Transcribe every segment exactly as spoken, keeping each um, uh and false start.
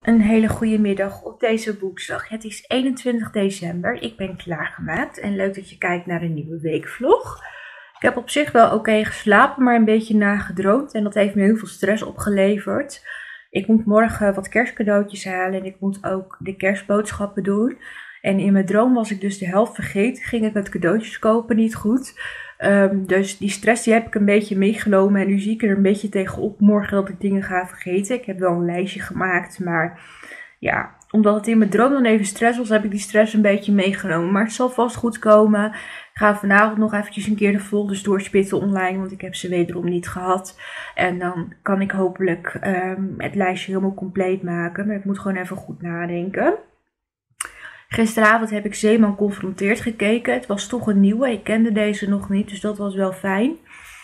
Een hele goede middag op deze woensdag. Het is eenentwintig december. Ik ben klaargemaakt en leuk dat je kijkt naar een nieuwe weekvlog. Ik heb op zich wel oké geslapen, maar een beetje nagedroomd en dat heeft me heel veel stress opgeleverd. Ik moet morgen wat kerstcadeautjes halen en ik moet ook de kerstboodschappen doen. En in mijn droom was ik dus de helft vergeten, ging ik het cadeautjes kopen niet goed. Um, dus die stress die heb ik een beetje meegenomen en nu zie ik er een beetje tegenop morgen dat ik dingen ga vergeten. Ik heb wel een lijstje gemaakt, maar ja, omdat het in mijn droom dan even stress was, heb ik die stress een beetje meegenomen. Maar het zal vast goed komen. Ik ga vanavond nog eventjes een keer de folders doorspitten online, want ik heb ze wederom niet gehad. En dan kan ik hopelijk um, het lijstje helemaal compleet maken, maar ik moet gewoon even goed nadenken. Gisteravond heb ik Zeeman Confronteert gekeken. Het was toch een nieuwe. Ik kende deze nog niet, dus dat was wel fijn.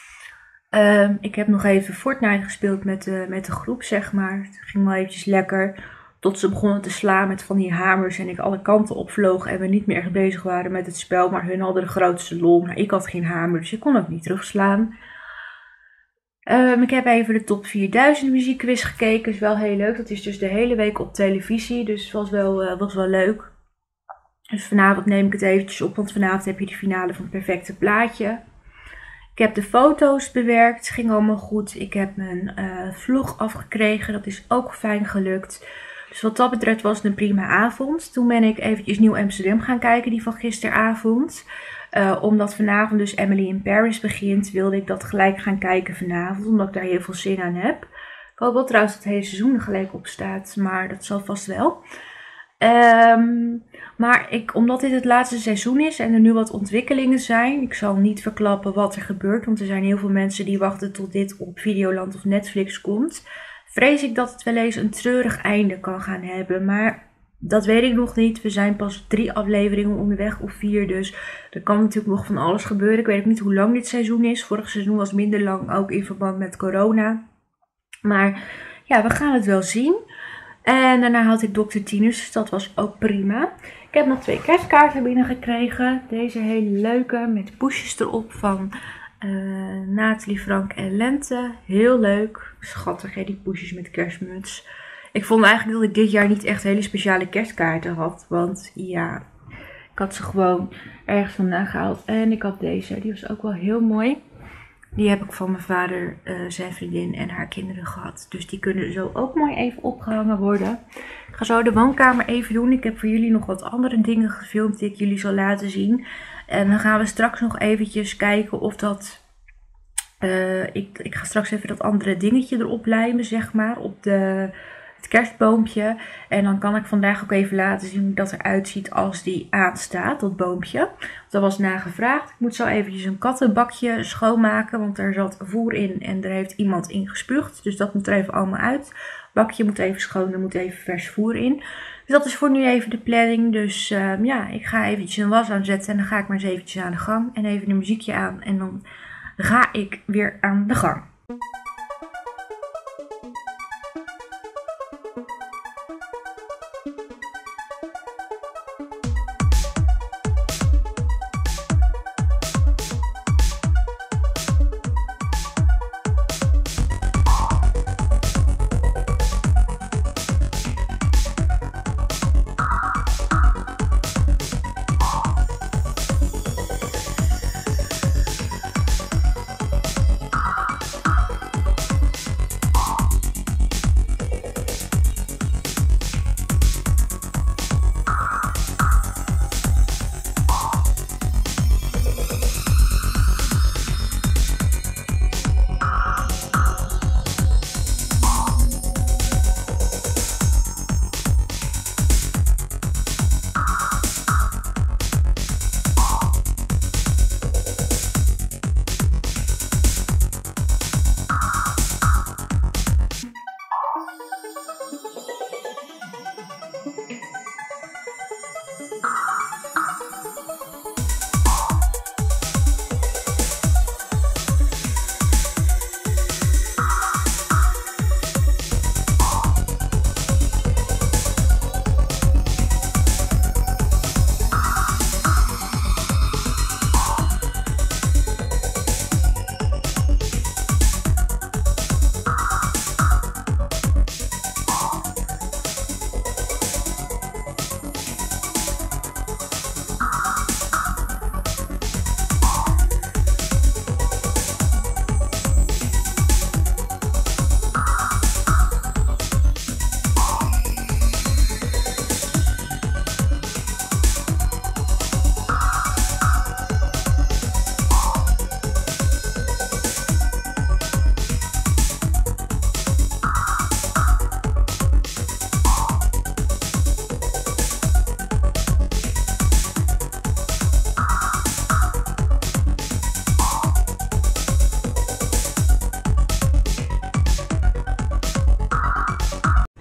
Um, ik heb nog even Fortnite gespeeld met de, met de groep, zeg maar. Het ging wel eventjes lekker. Tot ze begonnen te slaan met van die hamers en ik alle kanten opvloog. En we niet meer echt bezig waren met het spel, maar hun hadden de grootste lol. Maar ik had geen hamer, dus ik kon ook niet terugslaan. Um, ik heb even de top vierduizend muziekquiz gekeken. Is wel heel leuk. Dat is dus de hele week op televisie, dus het was wel, uh, was wel leuk. Dus vanavond neem ik het eventjes op, want vanavond heb je de finale van het perfecte plaatje. Ik heb de foto's bewerkt, het ging allemaal goed. Ik heb mijn uh, vlog afgekregen, dat is ook fijn gelukt. Dus wat dat betreft was het een prima avond. Toen ben ik eventjes Nieuw Amsterdam gaan kijken, die van gisteravond. Uh, omdat vanavond dus Emily in Paris begint, wilde ik dat gelijk gaan kijken vanavond, omdat ik daar heel veel zin aan heb. Ik hoop wel trouwens dat het hele seizoen er gelijk op staat, maar dat zal vast wel. Um, maar ik, omdat dit het laatste seizoen is en er nu wat ontwikkelingen zijn, ik zal niet verklappen wat er gebeurt, want er zijn heel veel mensen die wachten tot dit op Videoland of Netflix komt, vrees ik dat het wel eens een treurig einde kan gaan hebben, maar dat weet ik nog niet. We zijn pas drie afleveringen onderweg of vier, dus er kan natuurlijk nog van alles gebeuren. Ik weet ook niet hoe lang dit seizoen is. Vorig seizoen was minder lang, ook in verband met corona. Maar ja, we gaan het wel zien. En daarna had ik dokter Tinus, dus dat was ook prima. Ik heb nog twee kerstkaarten binnengekregen. Deze hele leuke, met poesjes erop van uh, Nathalie, Frank en Lente. Heel leuk. Schattig hè, die poesjes met kerstmuts. Ik vond eigenlijk dat ik dit jaar niet echt hele speciale kerstkaarten had. Want ja, ik had ze gewoon ergens vandaan gehaald. En ik had deze, die was ook wel heel mooi. Die heb ik van mijn vader, uh, zijn vriendin en haar kinderen gehad. Dus die kunnen zo ook mooi even opgehangen worden. Ik ga zo de woonkamer even doen. Ik heb voor jullie nog wat andere dingen gefilmd die ik jullie zal laten zien. En dan gaan we straks nog eventjes kijken of dat... Uh, ik, ik ga straks even dat andere dingetje erop lijmen, zeg maar, op de... het kerstboompje. En dan kan ik vandaag ook even laten zien hoe dat eruit ziet als die aanstaat, dat boompje. Dat was nagevraagd. Ik moet zo eventjes een kattenbakje schoonmaken, want er zat voer in en er heeft iemand in gespuugd. Dus dat moet er even allemaal uit. Bakje moet even schoon, er moet even vers voer in. Dus dat is voor nu even de planning. Dus uh, ja, ik ga eventjes een was aanzetten en dan ga ik maar eens eventjes aan de gang. En even een muziekje aan en dan ga ik weer aan de gang.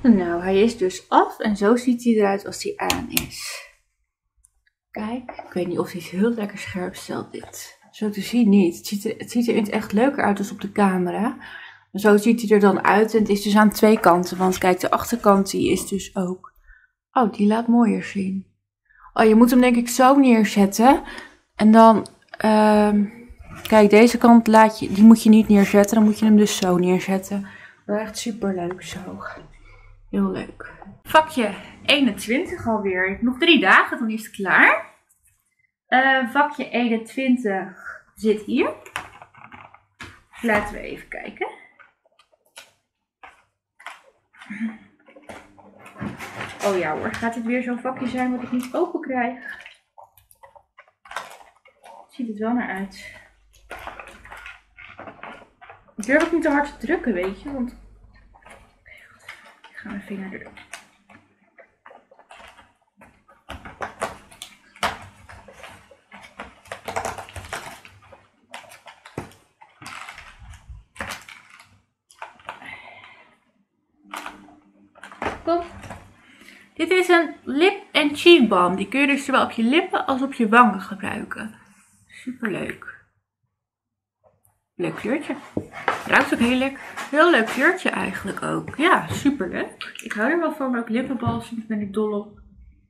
Nou, hij is dus af en zo ziet hij eruit als hij aan is. Kijk, ik weet niet of hij heel lekker scherp stelt dit. Zo te zien niet. Het ziet er, het ziet er in het echt leuker uit als op de camera. Zo ziet hij er dan uit en het is dus aan twee kanten. Want kijk, de achterkant die is dus ook... Oh, die laat mooier zien. Oh, je moet hem denk ik zo neerzetten. En dan... Um, kijk, deze kant laat je, die moet je niet neerzetten. Dan moet je hem dus zo neerzetten. Wel echt super leuk zo. Heel leuk. Vakje eenentwintig alweer. Nog drie dagen, dan is het klaar. Uh, vakje eenentwintig zit hier. Laten we even kijken. Oh ja hoor, gaat dit weer zo'n vakje zijn wat ik niet open krijg? Ziet het wel naar uit. Ik durf ook niet te hard te drukken, weet je, want... Ik ga mijn vinger er... Kom. Dit is een lip en cheek balm. Die kun je dus zowel op je lippen als op je wangen gebruiken. Super leuk. Leuk kleurtje. Ruikt ook heel lekker. Heel leuk kleurtje eigenlijk ook. Ja, super leuk. Ik hou er wel van. Ook lippenbalsem ben ik dol op.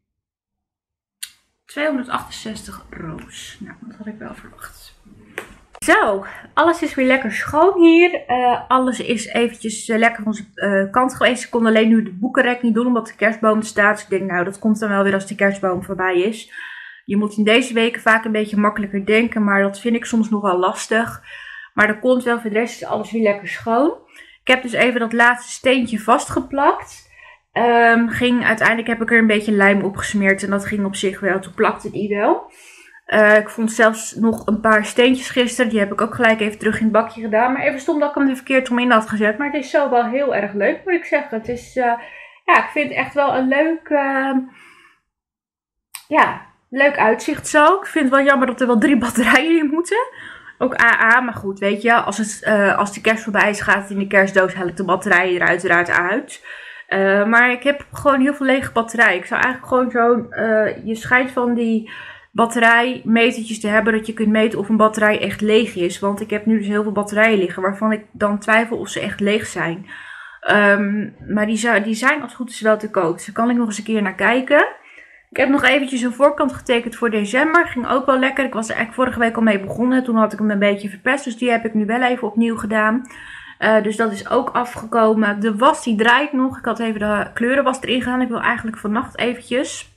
tweehonderdachtenzestig roos. Nou, dat had ik wel verwacht. Zo, alles is weer lekker schoon hier. Uh, alles is eventjes uh, lekker van zijn uh, kant geweest. Ik kon alleen nu de boekenrek niet doen omdat de kerstboom staat. Dus ik denk, nou, dat komt dan wel weer als de kerstboom voorbij is. Je moet in deze weken vaak een beetje makkelijker denken, maar dat vind ik soms nogal lastig. Maar dat komt wel, voor de rest is alles weer lekker schoon. Ik heb dus even dat laatste steentje vastgeplakt. Um, ging, uiteindelijk heb ik er een beetje lijm op gesmeerd en dat ging op zich wel. Toen plakte die wel. Uh, ik vond zelfs nog een paar steentjes gisteren. Die heb ik ook gelijk even terug in het bakje gedaan. Maar even stom dat ik hem er verkeerd om in had gezet. Maar het is zo wel heel erg leuk, moet ik zeggen. Het is, uh, ja, ik vind het echt wel een leuk, uh, ja, leuk uitzicht zo. Ik vind het wel jammer dat er wel drie batterijen in moeten. Ook A A, maar goed, weet je, als, het, uh, als de kerst voorbij is, gaat het in de kerstdoos, haal ik de batterijen er uiteraard uit. Uh, maar ik heb gewoon heel veel lege batterijen. Ik zou eigenlijk gewoon zo'n, uh, je schijnt van die batterijmetertjes te hebben, dat je kunt meten of een batterij echt leeg is. Want ik heb nu dus heel veel batterijen liggen, waarvan ik dan twijfel of ze echt leeg zijn. Um, maar die, die zijn als het goed is wel te koop. Dus daar kan ik nog eens een keer naar kijken. Ik heb nog eventjes een voorkant getekend voor december. Ging ook wel lekker. Ik was er eigenlijk vorige week al mee begonnen. Toen had ik hem een beetje verpest. Dus die heb ik nu wel even opnieuw gedaan. Uh, dus dat is ook afgekomen. De was die draait nog. Ik had even de kleurenwas erin gedaan. Ik wil eigenlijk vannacht eventjes.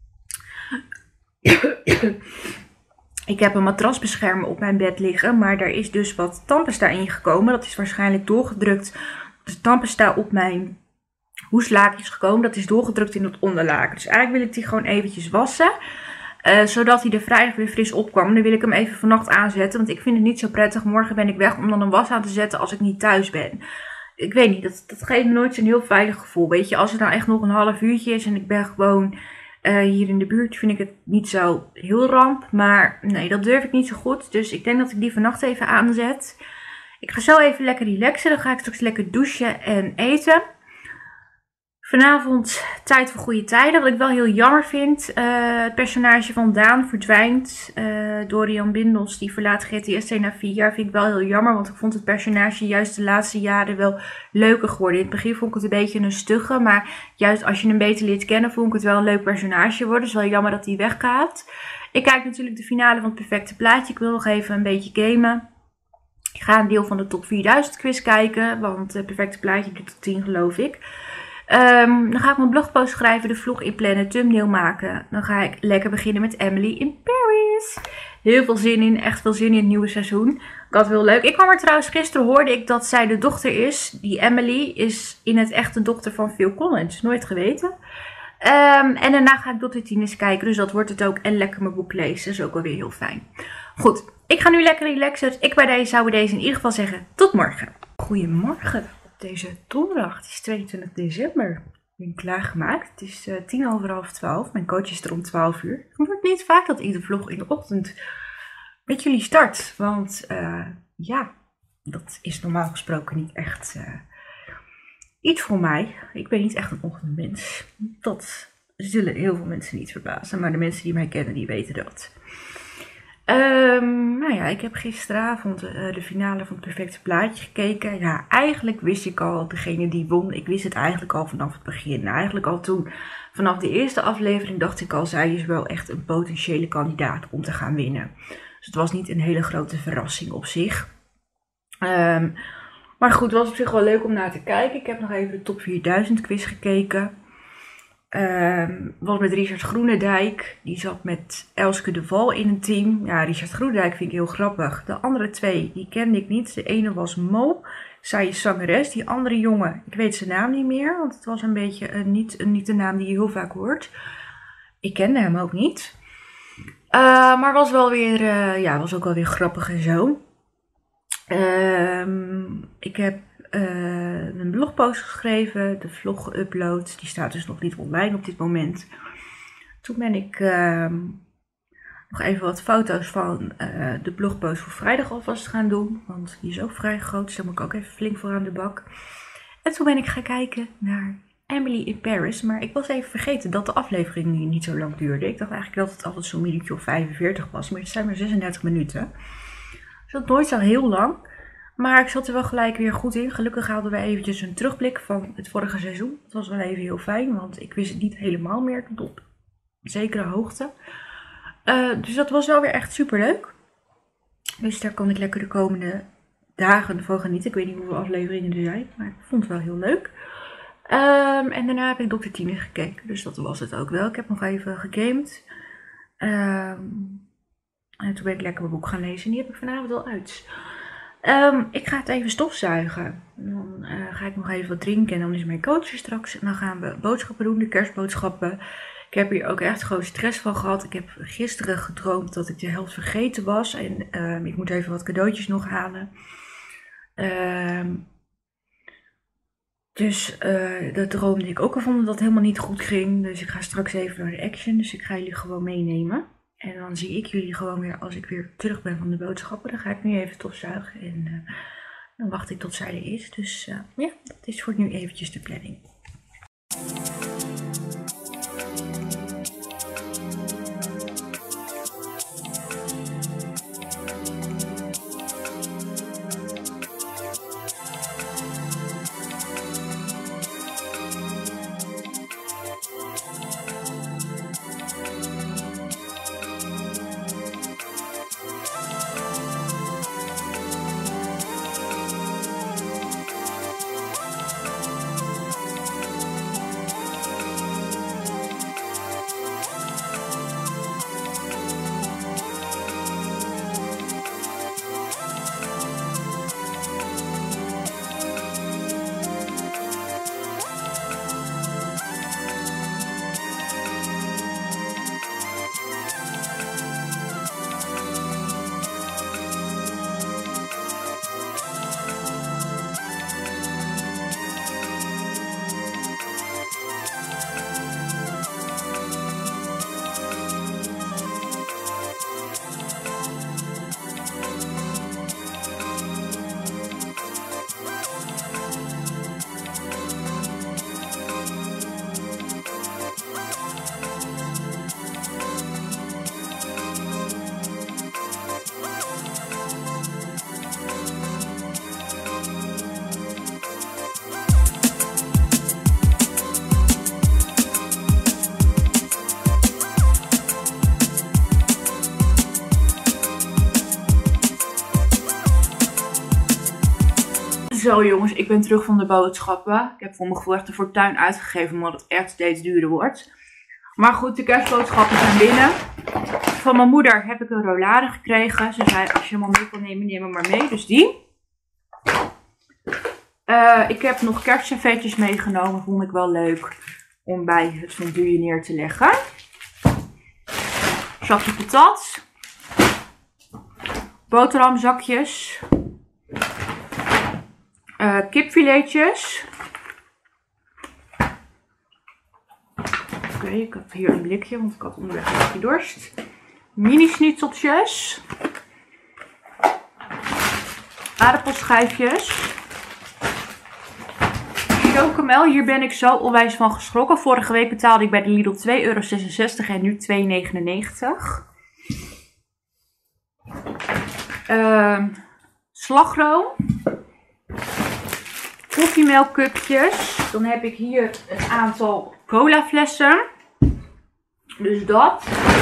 Ik heb een matrasbeschermer op mijn bed liggen. Maar er is dus wat tandpasta in gekomen. Dat is waarschijnlijk doorgedrukt. De tandpasta op mijn hoeslaken is gekomen. Dat is doorgedrukt in het onderlaken. Dus eigenlijk wil ik die gewoon eventjes wassen. Uh, zodat hij er vrijdag weer fris opkwam. Dan wil ik hem even vannacht aanzetten. Want ik vind het niet zo prettig. Morgen ben ik weg om dan een was aan te zetten als ik niet thuis ben. Ik weet niet. Dat, dat geeft me nooit zo'n heel veilig gevoel. Weet je, als het nou echt nog een half uurtje is. En ik ben gewoon uh, hier in de buurt. Vind ik het niet zo heel ramp. Maar nee, dat durf ik niet zo goed. Dus ik denk dat ik die vannacht even aanzet. Ik ga zo even lekker relaxen. Dan ga ik straks lekker douchen en eten. Vanavond tijd voor goede tijden. Wat ik wel heel jammer vind. Uh, het personage van Daan verdwijnt. Uh, Dorian Bindels die verlaat G T S na vier jaar. Vind ik wel heel jammer. Want ik vond het personage juist de laatste jaren wel leuker geworden. In het begin vond ik het een beetje een stugge. Maar juist als je hem beter leert kennen vond ik het wel een leuk personage worden. Dus wel jammer dat hij weggaat. Ik kijk natuurlijk de finale van het perfecte plaatje. Ik wil nog even een beetje gamen. Ik ga een deel van de top vierduizend quiz kijken. Want het perfecte plaatje doet tot tien geloof ik. Um, dan ga ik mijn blogpost schrijven, de vlog inplannen, thumbnail maken. Dan ga ik lekker beginnen met Emily in Paris. Heel veel zin in, echt veel zin in het nieuwe seizoen. Ik had het heel leuk. Ik kwam er trouwens, gisteren hoorde ik dat zij de dochter is. Die Emily is in het echt de dochter van Phil Collins. Nooit geweten. Um, en daarna ga ik Dottie Tines kijken, dus dat wordt het ook. En lekker mijn boek lezen, dat is ook wel weer heel fijn. Goed, ik ga nu lekker relaxen. Dus ik bij deze zou bij deze in ieder geval zeggen, tot morgen. Goedemorgen. Deze donderdag, het is tweeëntwintig december. Ik ben klaargemaakt. Het is uh, tien over half twaalf. Mijn coach is er om twaalf uur. Het wordt niet vaak dat ik de vlog in de ochtend met jullie start. Want uh, ja, dat is normaal gesproken niet echt uh, iets voor mij. Ik ben niet echt een ochtendmens. Dat zullen heel veel mensen niet verbazen. Maar de mensen die mij kennen, die weten dat. Um, nou ja, ik heb gisteravond uh, de finale van het Perfecte Plaatje gekeken. Ja, eigenlijk wist ik al, degene die won, ik wist het eigenlijk al vanaf het begin. Eigenlijk al toen, vanaf de eerste aflevering dacht ik al, zij is wel echt een potentiële kandidaat om te gaan winnen. Dus het was niet een hele grote verrassing op zich. Um, maar goed, het was op zich wel leuk om naar te kijken. Ik heb nog even de top vierduizend quiz gekeken. Um, was met Richard Groenendijk. Die zat met Elske de Val in een team. Ja, Richard Groenendijk vind ik heel grappig. De andere twee, die kende ik niet. De ene was Mo. Zij is zangeres. Die andere jongen, ik weet zijn naam niet meer. Want het was een beetje uh, niet, uh, niet de naam die je heel vaak hoort. Ik kende hem ook niet. Uh, maar was wel weer, uh, ja, was ook wel weer grappig en zo. Um, ik heb uh, een blogpost geschreven, de vlog geüpload. Die staat dus nog niet online op dit moment. Toen ben ik uh, nog even wat foto's van uh, de blogpost voor vrijdag alvast gaan doen. Want die is ook vrij groot, dus daar moet ik ook even flink voor aan de bak. En toen ben ik gaan kijken naar Emily in Paris. Maar ik was even vergeten dat de aflevering niet zo lang duurde. Ik dacht eigenlijk dat het altijd zo'n minuutje of vijfenveertig was. Maar het zijn maar zesendertig minuten. Dus dat nooit zo heel lang. Maar ik zat er wel gelijk weer goed in. Gelukkig hadden we eventjes een terugblik van het vorige seizoen. Dat was wel even heel fijn, want ik wist het niet helemaal meer tot op zekere hoogte. Uh, dus dat was wel weer echt super leuk. Dus daar kon ik lekker de komende dagen van genieten. Ik weet niet hoeveel afleveringen er zijn, maar ik vond het wel heel leuk. Um, en daarna heb ik dokter Tine gekeken, dus dat was het ook wel. Ik heb nog even gegamed. Um, en toen ben ik lekker mijn boek gaan lezen. En die heb ik vanavond al uit. Um, ik ga het even stofzuigen. Dan uh, ga ik nog even wat drinken en dan is mijn coach straks. En dan gaan we boodschappen doen, de kerstboodschappen. Ik heb hier ook echt gewoon stress van gehad. Ik heb gisteren gedroomd dat ik de helft vergeten was. En um, ik moet even wat cadeautjes nog halen. Um, dus uh, dat droomde ik ook al van dat het helemaal niet goed ging. Dus ik ga straks even naar de Action. Dus ik ga jullie gewoon meenemen. En dan zie ik jullie gewoon weer als ik weer terug ben van de boodschappen. Dan ga ik nu even stofzuigen en uh, dan wacht ik tot zij er is. Dus uh, ja, dat is voor nu eventjes de planning. Zo jongens, ik ben terug van de boodschappen. Ik heb voor mijn gevoel echt de fortuin uitgegeven, omdat het echt steeds duurder wordt. Maar goed, de kerstboodschappen zijn binnen. Van mijn moeder heb ik een rollade gekregen. Ze zei, als je hem al mee wil nemen, neem hem maar mee. Dus die. Uh, ik heb nog kerstservetjes meegenomen. Vond ik wel leuk om bij het fondue neer te leggen. Zakje patat. Boterhamzakjes. Uh, kipfiletjes. Oké, okay, ik heb hier een blikje, want ik had onderweg een beetje dorst. Mini schnitzeltjes. Aardappelschijfjes. chocomel. Hier ben ik zo onwijs van geschrokken. Vorige week betaalde ik bij de Lidl twee euro zesenzestig en nu twee negenennegentig. Uh, slagroom. Koffiemelkcupjes. Dan heb ik hier een aantal colaflessen. Dus dat.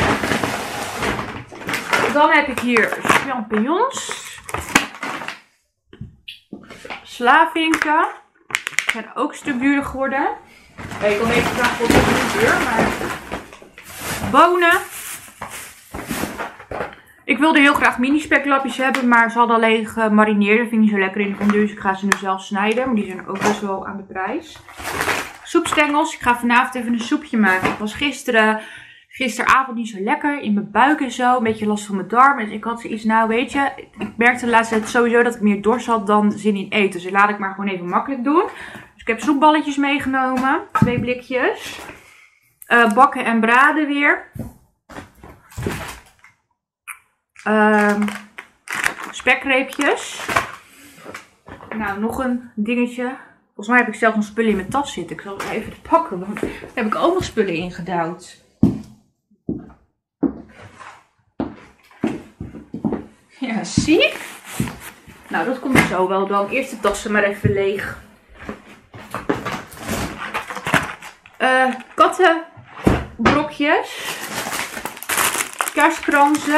Dan heb ik hier champignons. Slavinken. Die zijn ook een stuk duurder geworden. Ik kan even vragen wat het nu duur, maar... Bonen. Ik wilde heel graag mini speklapjes hebben, maar ze hadden alleen gemarineerd. Dat vind ik niet zo lekker in de fondue, dus ik ga ze nu zelf snijden. Maar die zijn ook best wel aan de prijs. Soepstengels. Ik ga vanavond even een soepje maken. Ik was gisteren, gisteravond niet zo lekker in mijn buik en zo. Een beetje last van mijn darmen. Dus ik had zoiets, nou weet je, ik merkte de laatste tijd sowieso dat ik meer dorst had dan zin in eten. Dus laat ik maar gewoon even makkelijk doen. Dus ik heb soepballetjes meegenomen. Twee blikjes. Uh, bakken en braden weer. Uh, spekreepjes. Nou, nog een dingetje. Volgens mij heb ik zelf nog spullen in mijn tas zitten. Ik zal het even pakken, want daar heb ik ook nog spullen in gedouwd. Ja, zie? Nou, dat komt zo wel dan. Eerst de tassen maar even leeg. Uh, kattenbrokjes. Kerstkransen.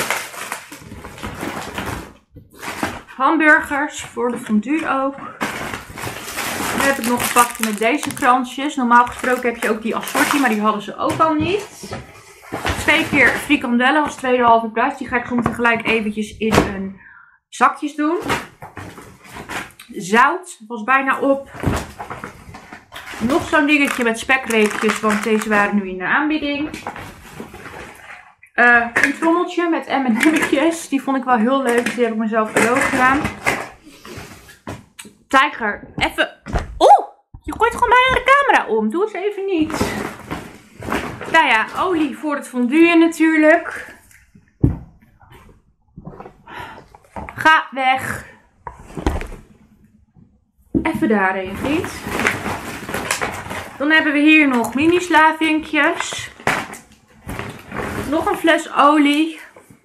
Hamburgers voor de fondue ook. Dan heb ik nog gepakt met deze kransjes. Normaal gesproken heb je ook die assortie, maar die hadden ze ook al niet. Twee keer frikandellen als tweede halve prijs. Die ga ik gewoon tegelijk eventjes in een zakjes doen. Zout was bijna op. Nog zo'n dingetje met spekreepjes, want deze waren nu in de aanbieding. Uh, een trommeltje met M en M'tjes. Die vond ik wel heel leuk. Die heb ik mezelf cadeau gedaan. Tijger, even... Oeh! Je gooit gewoon bijna de camera om. Doe eens even niet. Nou ja, olie voor het fondue natuurlijk. Ga weg. Even daarheen, vriend. Dan hebben we hier nog mini slavinkjes. Nog een fles olie.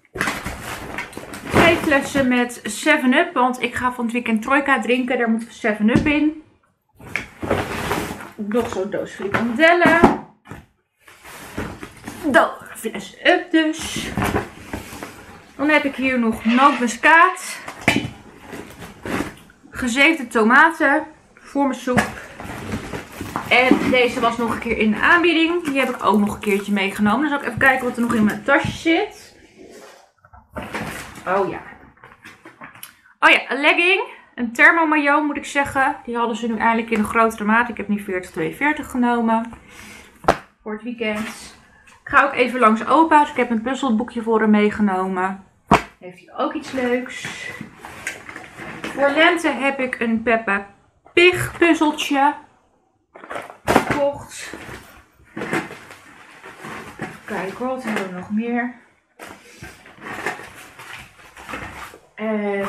Twee flessen met seven up. Want ik ga van het weekend Trojka drinken. Daar moet seven up in. Nog zo'n doos frikandellen. Dan een fles up dus. Dan heb ik hier nog nootmuskaat. Gezeefde tomaten. Voor mijn soep. En deze was nog een keer in de aanbieding. Die heb ik ook nog een keertje meegenomen. Dan zal ik even kijken wat er nog in mijn tasje zit. Oh ja. Oh ja, een legging. Een thermomaillot moet ik zeggen. Die hadden ze nu eindelijk in een grotere maat. Ik heb nu veertig tweeënveertig genomen. Voor het weekend. Ik ga ook even langs opa. Dus ik heb een puzzelboekje voor hem meegenomen. Heeft hij ook iets leuks. Voor lente heb ik een Peppa Pig puzzeltje gekocht. Even kijken, wat hebben we nog meer? En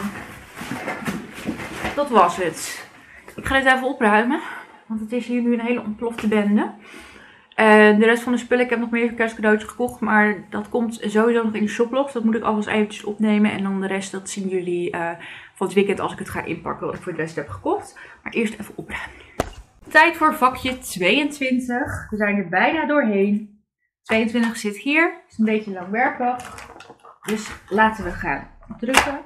dat was het. Ik ga dit even opruimen, want het is hier nu een hele ontplofte bende. En de rest van de spullen, ik heb nog meer kerstcadeautjes gekocht, maar dat komt sowieso nog in de shoplog. Dat moet ik alvast eventjes opnemen en dan de rest, dat zien jullie uh, van het weekend als ik het ga inpakken wat ik voor de rest heb gekocht. Maar eerst even opruimen. Tijd voor vakje tweeëntwintig. We zijn er bijna doorheen. tweeëntwintig zit hier. Het is een beetje langwerpig. Dus laten we gaan drukken.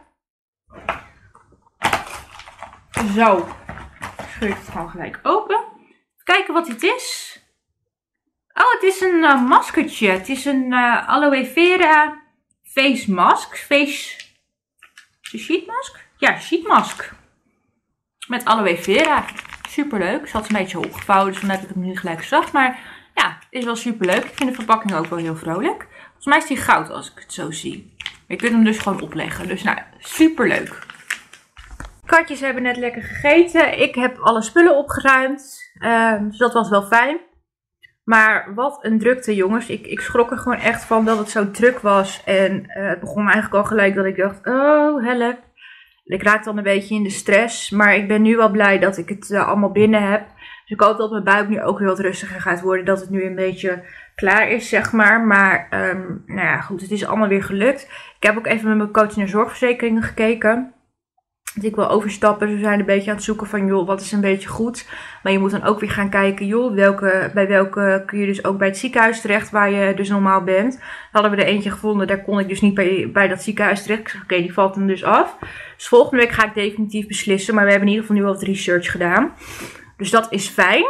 Zo. Scheur ik het gewoon gelijk open. Kijken wat dit is. Oh, het is een uh, maskertje. Het is een uh, aloe vera face mask. Face... sheet mask? Ja, sheet mask. Met aloe vera. Super leuk. Ze had een beetje opgevouwen, dus vandaar dat ik hem nu gelijk zag. Maar ja, het is wel super leuk. Ik vind de verpakking ook wel heel vrolijk. Volgens mij is die goud als ik het zo zie. Maar je kunt hem dus gewoon opleggen. Dus nou, super leuk. Katjes hebben net lekker gegeten. Ik heb alle spullen opgeruimd. Uh, dus dat was wel fijn. Maar wat een drukte, jongens. Ik, ik schrok er gewoon echt van dat het zo druk was. En uh, het begon eigenlijk al gelijk dat ik dacht, oh help. Ik raak dan een beetje in de stress. Maar ik ben nu wel blij dat ik het uh, allemaal binnen heb. Dus ik hoop dat mijn buik nu ook weer wat rustiger gaat worden. Dat het nu een beetje klaar is, zeg maar. Maar um, nou ja, goed, het is allemaal weer gelukt. Ik heb ook even met mijn coach naar zorgverzekeringen gekeken. Dat ik wil overstappen. Ze zijn een beetje aan het zoeken van, joh, wat is een beetje goed. Maar je moet dan ook weer gaan kijken, joh, welke, bij welke kun je dus ook bij het ziekenhuis terecht waar je dus normaal bent. Hadden we er eentje gevonden, daar kon ik dus niet bij, bij dat ziekenhuis terecht. Ik zeg, oké, okay, die valt hem dus af. Dus volgende week ga ik definitief beslissen. Maar we hebben in ieder geval nu wat research gedaan. Dus dat is fijn.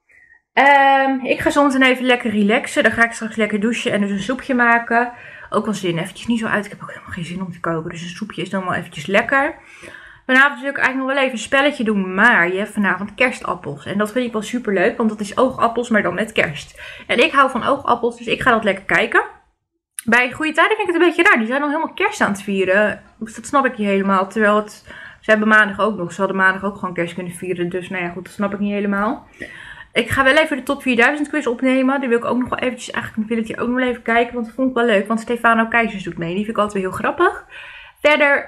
Um, ik ga zometeen even lekker relaxen. Dan ga ik straks lekker douchen en dus een soepje maken. Ook wel zin, eventjes niet zo uit. Ik heb ook helemaal geen zin om te koken. Dus een soepje is dan wel eventjes lekker. Vanavond wil ik eigenlijk nog wel even een spelletje doen, maar je hebt vanavond kerstappels. En dat vind ik wel super leuk, want dat is oogappels, maar dan met kerst. En ik hou van oogappels, dus ik ga dat lekker kijken. Bij Goede Tijden vind ik het een beetje raar. Die zijn al helemaal kerst aan het vieren. Dus dat snap ik niet helemaal. Terwijl het, ze hebben maandag ook nog. Ze hadden maandag ook gewoon kerst kunnen vieren. Dus nou ja, goed, dat snap ik niet helemaal. Ik ga wel even de top vierduizend quiz opnemen. Die wil ik ook nog wel eventjes, eigenlijk wil ik die ook nog wel even kijken. Want dat vond ik wel leuk, want Stefano Keizers doet mee. Die vind ik altijd weer heel grappig. Verder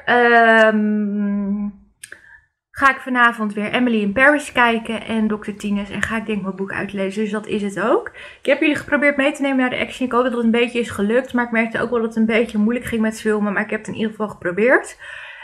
um, ga ik vanavond weer Emily in Paris kijken en dokter Tines. En ga ik denk mijn boek uitlezen, dus dat is het ook. Ik heb jullie geprobeerd mee te nemen naar de Action. Ik hoop dat het een beetje is gelukt, maar ik merkte ook wel dat het een beetje moeilijk ging met filmen. Maar ik heb het in ieder geval geprobeerd.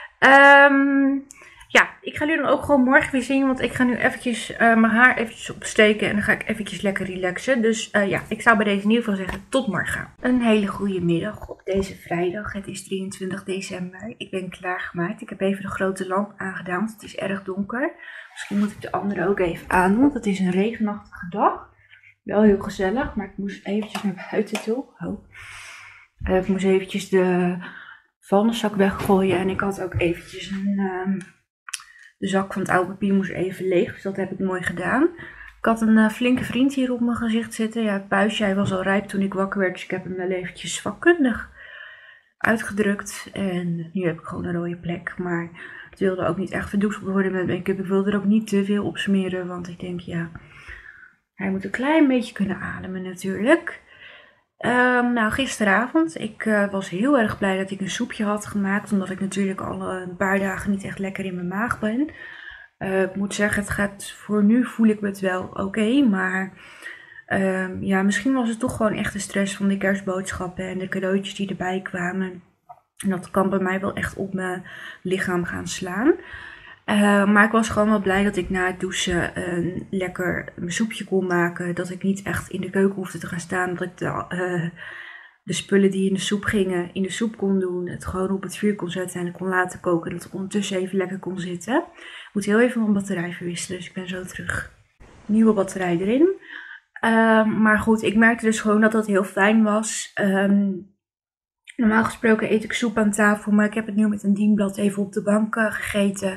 Um, ja, ik ga jullie dan ook gewoon morgen weer zien, want ik ga nu eventjes uh, mijn haar eventjes opsteken en dan ga ik eventjes lekker relaxen. Dus uh, ja, ik zou bij deze in ieder geval zeggen tot morgen. Een hele goede middag op deze vrijdag. Het is drieëntwintig december. Ik ben klaargemaakt. Ik heb even de grote lamp aangedaan, want het is erg donker. Misschien moet ik de andere ook even aan, want het is een regenachtige dag. Wel heel gezellig, maar ik moest eventjes naar buiten toe. Oh. Uh, ik moest eventjes de vuilniszak weggooien en ik had ook eventjes een... Um, De zak van het oude papier moest even leeg, dus dat heb ik mooi gedaan. Ik had een uh, flinke vriend hier op mijn gezicht zitten. Ja, het puistje, hij was al rijp toen ik wakker werd, dus ik heb hem wel eventjes vakkundig uitgedrukt. En nu heb ik gewoon een rode plek, maar het wilde ook niet echt verdoezeld worden met make-up. Ik wilde er ook niet te veel op smeren, want ik denk, ja, hij moet een klein beetje kunnen ademen natuurlijk. Um, nou, gisteravond, ik uh, was heel erg blij dat ik een soepje had gemaakt, omdat ik natuurlijk al een paar dagen niet echt lekker in mijn maag ben. Uh, ik moet zeggen, het gaat, voor nu voel ik me het wel oké, okay, maar um, ja, misschien was het toch gewoon echt de stress van de kerstboodschappen en de cadeautjes die erbij kwamen. En dat kan bij mij wel echt op mijn lichaam gaan slaan. Uh, maar ik was gewoon wel blij dat ik na het douchen uh, lekker mijn soepje kon maken. Dat ik niet echt in de keuken hoefde te gaan staan. Dat ik de, uh, de spullen die in de soep gingen in de soep kon doen. Het gewoon op het vuur kon zetten en ik kon laten koken. Dat ik ondertussen even lekker kon zitten. Ik moet heel even mijn batterij verwisselen, dus ik ben zo terug. Nieuwe batterij erin. Uh, maar goed, ik merkte dus gewoon dat dat heel fijn was. Um, normaal gesproken eet ik soep aan tafel, maar ik heb het nu met een dienblad even op de bank uh, gegeten.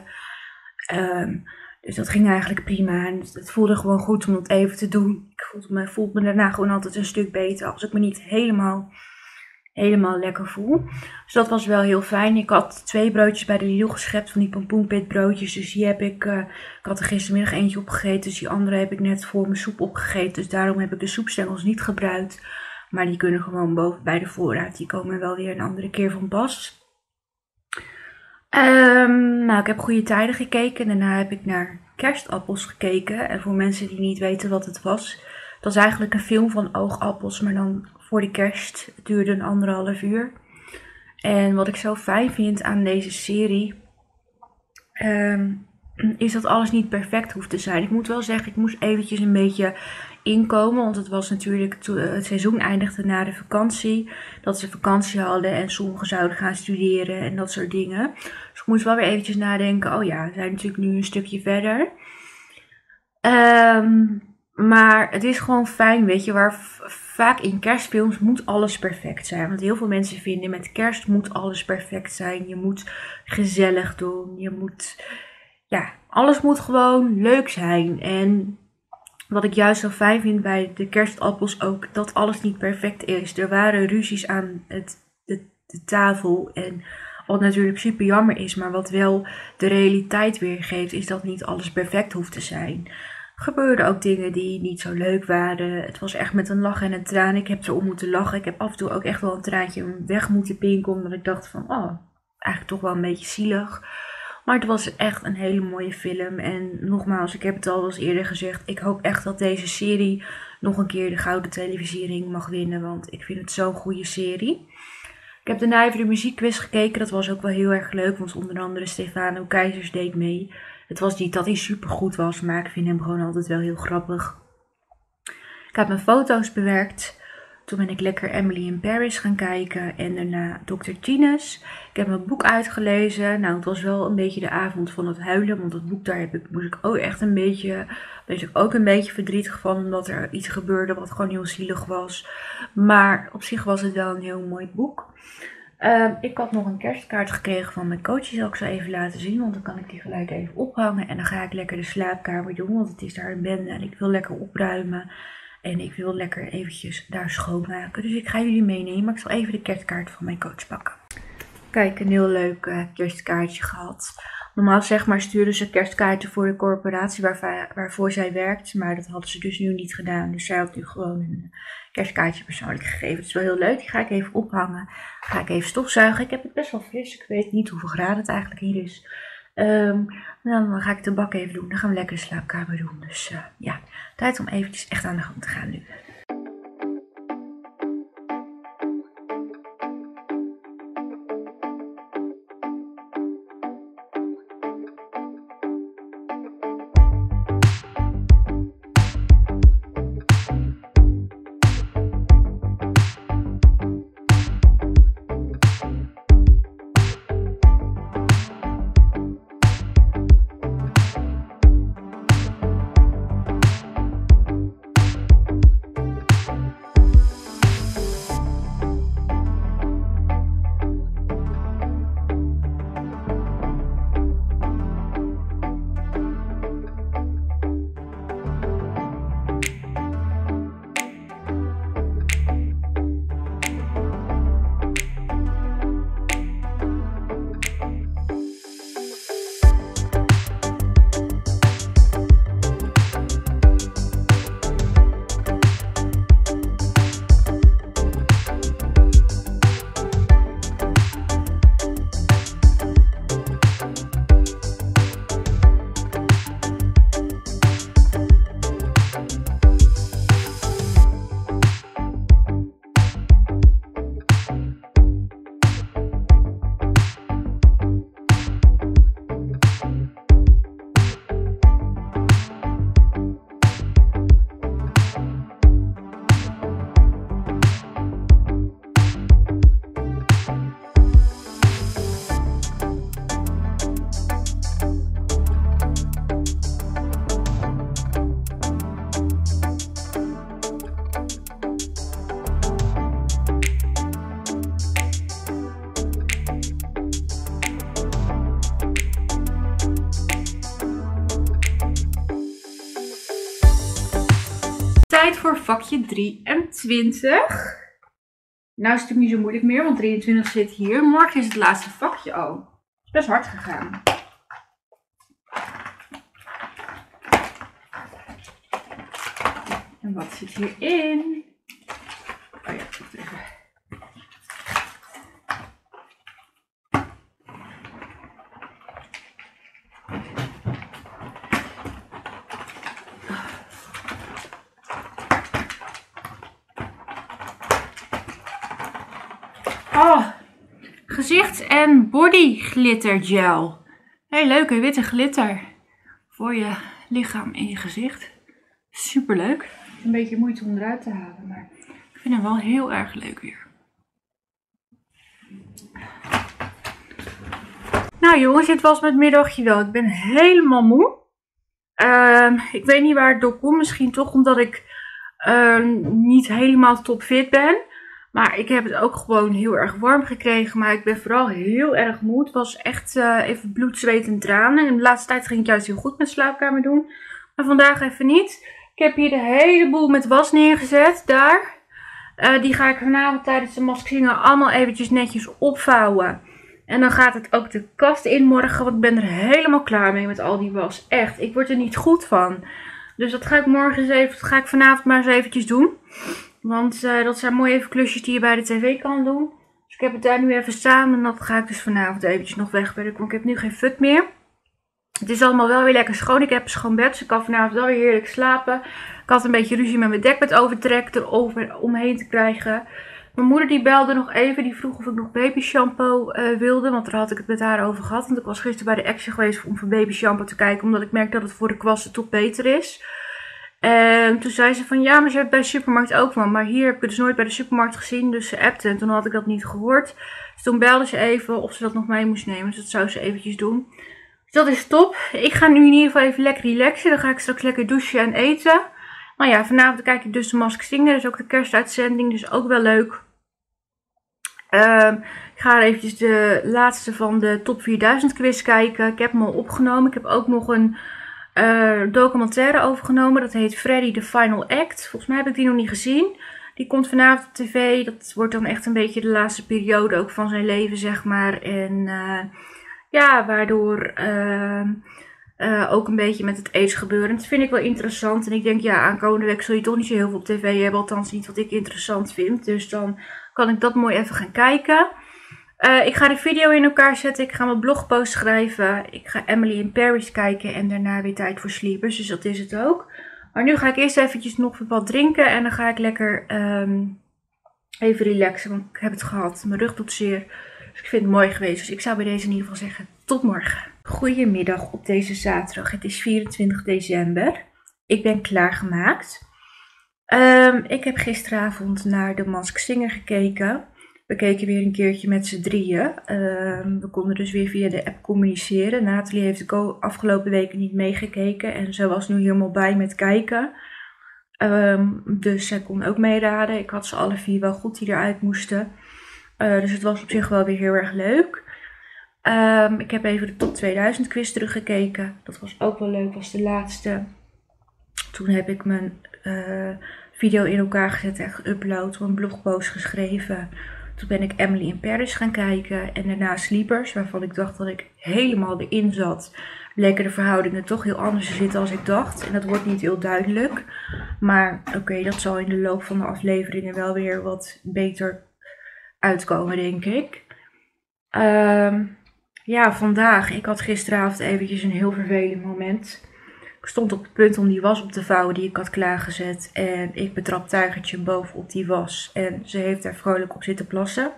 Um, dus dat ging eigenlijk prima en het voelde gewoon goed om dat even te doen. Ik voelde me, voelde me daarna gewoon altijd een stuk beter als ik me niet helemaal, helemaal lekker voel. Dus dat was wel heel fijn. Ik had twee broodjes bij de Lidl geschept van die pompoenpit broodjes. Dus die heb ik, uh, ik had er gistermiddag eentje opgegeten. Dus die andere heb ik net voor mijn soep opgegeten. Dus daarom heb ik de soepstengels niet gebruikt. Maar die kunnen gewoon boven bij de voorraad. Die komen wel weer een andere keer van pas. Um, nou, ik heb Goede Tijden gekeken. Daarna heb ik naar Kerstappels gekeken. En voor mensen die niet weten wat het was. Dat is eigenlijk een film van oogappels. Maar dan voor de kerst. Het duurde een anderhalf uur. En wat ik zo fijn vind aan deze serie. Um, is dat alles niet perfect hoeft te zijn. Ik moet wel zeggen, ik moest eventjes een beetje inkomen. Want het was natuurlijk, het seizoen eindigde na de vakantie. Dat ze vakantie hadden en sommigen zouden gaan studeren en dat soort dingen. Dus ik moest wel weer eventjes nadenken. Oh ja, we zijn natuurlijk nu een stukje verder. Um, maar het is gewoon fijn, weet je, waar vaak in kerstfilms moet alles perfect zijn. Want heel veel mensen vinden met kerst moet alles perfect zijn. Je moet gezellig doen. Je moet, ja, alles moet gewoon leuk zijn. En wat ik juist zo fijn vind bij de kerstappels ook, dat alles niet perfect is. Er waren ruzies aan het, de, de tafel en wat natuurlijk super jammer is, maar wat wel de realiteit weergeeft, is dat niet alles perfect hoeft te zijn. Er gebeurden ook dingen die niet zo leuk waren. Het was echt met een lach en een traan. Ik heb erom moeten lachen. Ik heb af en toe ook echt wel een traantje weg moeten pinken, omdat ik dacht van, oh, eigenlijk toch wel een beetje zielig. Maar het was echt een hele mooie film. En nogmaals, ik heb het al eens eerder gezegd. Ik hoop echt dat deze serie nog een keer de Gouden Televisiering mag winnen. Want ik vind het zo'n goede serie. Ik heb daarna even de muziekquiz gekeken. Dat was ook wel heel erg leuk. Want onder andere Stefano Keizers deed mee. Het was niet dat hij super goed was. Maar ik vind hem gewoon altijd wel heel grappig. Ik heb mijn foto's bewerkt. Toen ben ik lekker Emily in Paris gaan kijken. En daarna dokter Tines. Ik heb mijn boek uitgelezen. Nou, het was wel een beetje de avond van het huilen. Want het boek daar heb ik, moest ik ook echt een beetje, ben ik ook een beetje verdrietig van. Omdat er iets gebeurde wat gewoon heel zielig was. Maar op zich was het wel een heel mooi boek. Uh, ik had nog een kerstkaart gekregen van mijn coach. Die zal ik zo even laten zien. Want dan kan ik die gelijk even ophangen. En dan ga ik lekker de slaapkamer doen. Want het is daar een bende. En ik wil lekker opruimen. En ik wil lekker eventjes daar schoonmaken. Dus ik ga jullie meenemen. Maar ik zal even de kerstkaart van mijn coach pakken. Kijk, een heel leuk uh, kerstkaartje gehad. Normaal zeg maar sturen ze kerstkaarten voor de corporatie waar, waarvoor zij werkt. Maar dat hadden ze dus nu niet gedaan. Dus zij had nu gewoon een kerstkaartje persoonlijk gegeven. Het is wel heel leuk. Die ga ik even ophangen. Ga ik even stofzuigen. Ik heb het best wel fris. Ik weet niet hoeveel graden het eigenlijk hier is. Um, dan ga ik de bak even doen. Dan gaan we lekker de slaapkamer doen. Dus uh, ja, tijd om eventjes echt aan de gang te gaan nu. Tijd voor vakje drieëntwintig. Nou is het natuurlijk niet zo moeilijk meer, want drieëntwintig zit hier. Morgen is het laatste vakje al. Het is best hard gegaan. En wat zit hierin? Oh ja, wacht even. Oh, gezichts- en body glitter gel. Heel leuke witte glitter voor je lichaam en je gezicht. Super leuk. Een beetje moeite om eruit te halen, maar ik vind hem wel heel erg leuk weer. Nou jongens, dit was mijn middagje wel. Ik ben helemaal moe. Uh, ik weet niet waar het door komt. Misschien toch omdat ik uh, niet helemaal topfit ben. Maar ik heb het ook gewoon heel erg warm gekregen. Maar ik ben vooral heel erg moe. Het was echt uh, even bloed, zweet en tranen. En de laatste tijd ging het juist heel goed met slaapkamer doen. Maar vandaag even niet. Ik heb hier de hele boel met was neergezet. Daar. Uh, die ga ik vanavond tijdens de maskzingen allemaal eventjes netjes opvouwen. En dan gaat het ook de kast in morgen. Want ik ben er helemaal klaar mee met al die was. Echt. Ik word er niet goed van. Dus dat ga ik morgen eens even. Dat ga ik vanavond maar eens eventjes doen. Want uh, dat zijn mooie even klusjes die je bij de tv kan doen. Dus ik heb het daar nu even samen. En dat ga ik dus vanavond eventjes nog wegwerken. Want ik heb nu geen fut meer. Het is allemaal wel weer lekker schoon. Ik heb een schoon bed, dus ik kan vanavond wel weer heerlijk slapen. Ik had een beetje ruzie met mijn dekbed overtrek erover omheen te krijgen. Mijn moeder die belde nog even. Die vroeg of ik nog baby shampoo uh, wilde. Want daar had ik het met haar over gehad. Want ik was gisteren bij de Action geweest om voor baby shampoo te kijken. Omdat ik merk dat het voor de kwasten toch beter is. En toen zei ze van ja, maar ze heeft bij de supermarkt ook van. Maar hier heb ik het dus nooit bij de supermarkt gezien. Dus ze appte en toen had ik dat niet gehoord. Dus toen belde ze even of ze dat nog mee moest nemen. Dus dat zou ze eventjes doen. Dus dat is top. Ik ga nu in ieder geval even lekker relaxen. Dan ga ik straks lekker douchen en eten. Nou ja, vanavond kijk ik dus de Mask Singer. Dat is ook de kerstuitzending. Dus ook wel leuk. Um, ik ga eventjes de laatste van de top vierduizend quiz kijken. Ik heb hem al opgenomen. Ik heb ook nog een uh, documentaire overgenomen. Dat heet Freddy The Final Act. Volgens mij heb ik die nog niet gezien. Die komt vanavond op tv. Dat wordt dan echt een beetje de laatste periode ook van zijn leven, zeg maar. En uh, ja, waardoor uh, uh, ook een beetje met het aids gebeuren. Dat vind ik wel interessant. En ik denk, ja, aankomende week zul je toch niet zo heel veel op tv hebben. Althans niet wat ik interessant vind. Dus dan kan ik dat mooi even gaan kijken. Uh, ik ga de video in elkaar zetten. Ik ga mijn blogpost schrijven. Ik ga Emily in Paris kijken. En daarna weer tijd voor Sleepers. Dus dat is het ook. Maar nu ga ik eerst eventjes nog wat drinken. En dan ga ik lekker um, even relaxen. Want ik heb het gehad. Mijn rug doet zeer. Dus ik vind het mooi geweest. Dus ik zou bij deze in ieder geval zeggen tot morgen. Goedemiddag op deze zaterdag. Het is vierentwintig december. Ik ben klaargemaakt. Um, ik heb gisteravond naar de Mask Singer gekeken. We keken weer een keertje met z'n drieën. Um, we konden dus weer via de app communiceren. Nathalie heeft de afgelopen weken niet meegekeken. En ze was nu helemaal bij met kijken. Um, dus zij kon ook meeraden. Ik had ze alle vier wel goed die eruit moesten. Uh, dus het was op zich wel weer heel erg leuk. Um, ik heb even de top tweeduizend quiz teruggekeken. Dat was ook wel leuk. Dat was de laatste. Toen heb ik mijn uh, video in elkaar gezet en geüpload. Een blogpost geschreven. Toen ben ik Emily in Paris gaan kijken. En daarna Sleepers. Waarvan ik dacht dat ik helemaal erin zat. Bleken de verhoudingen toch heel anders te zitten als ik dacht. En dat wordt niet heel duidelijk. Maar oké, okay, dat zal in de loop van de afleveringen wel weer wat beter uitkomen, denk ik. Um, ja, vandaag. Ik had gisteravond eventjes een heel vervelend moment. Ik stond op het punt om die was op te vouwen die ik had klaargezet. En ik betrap Tijgertje bovenop die was. En ze heeft daar vrolijk op zitten plassen.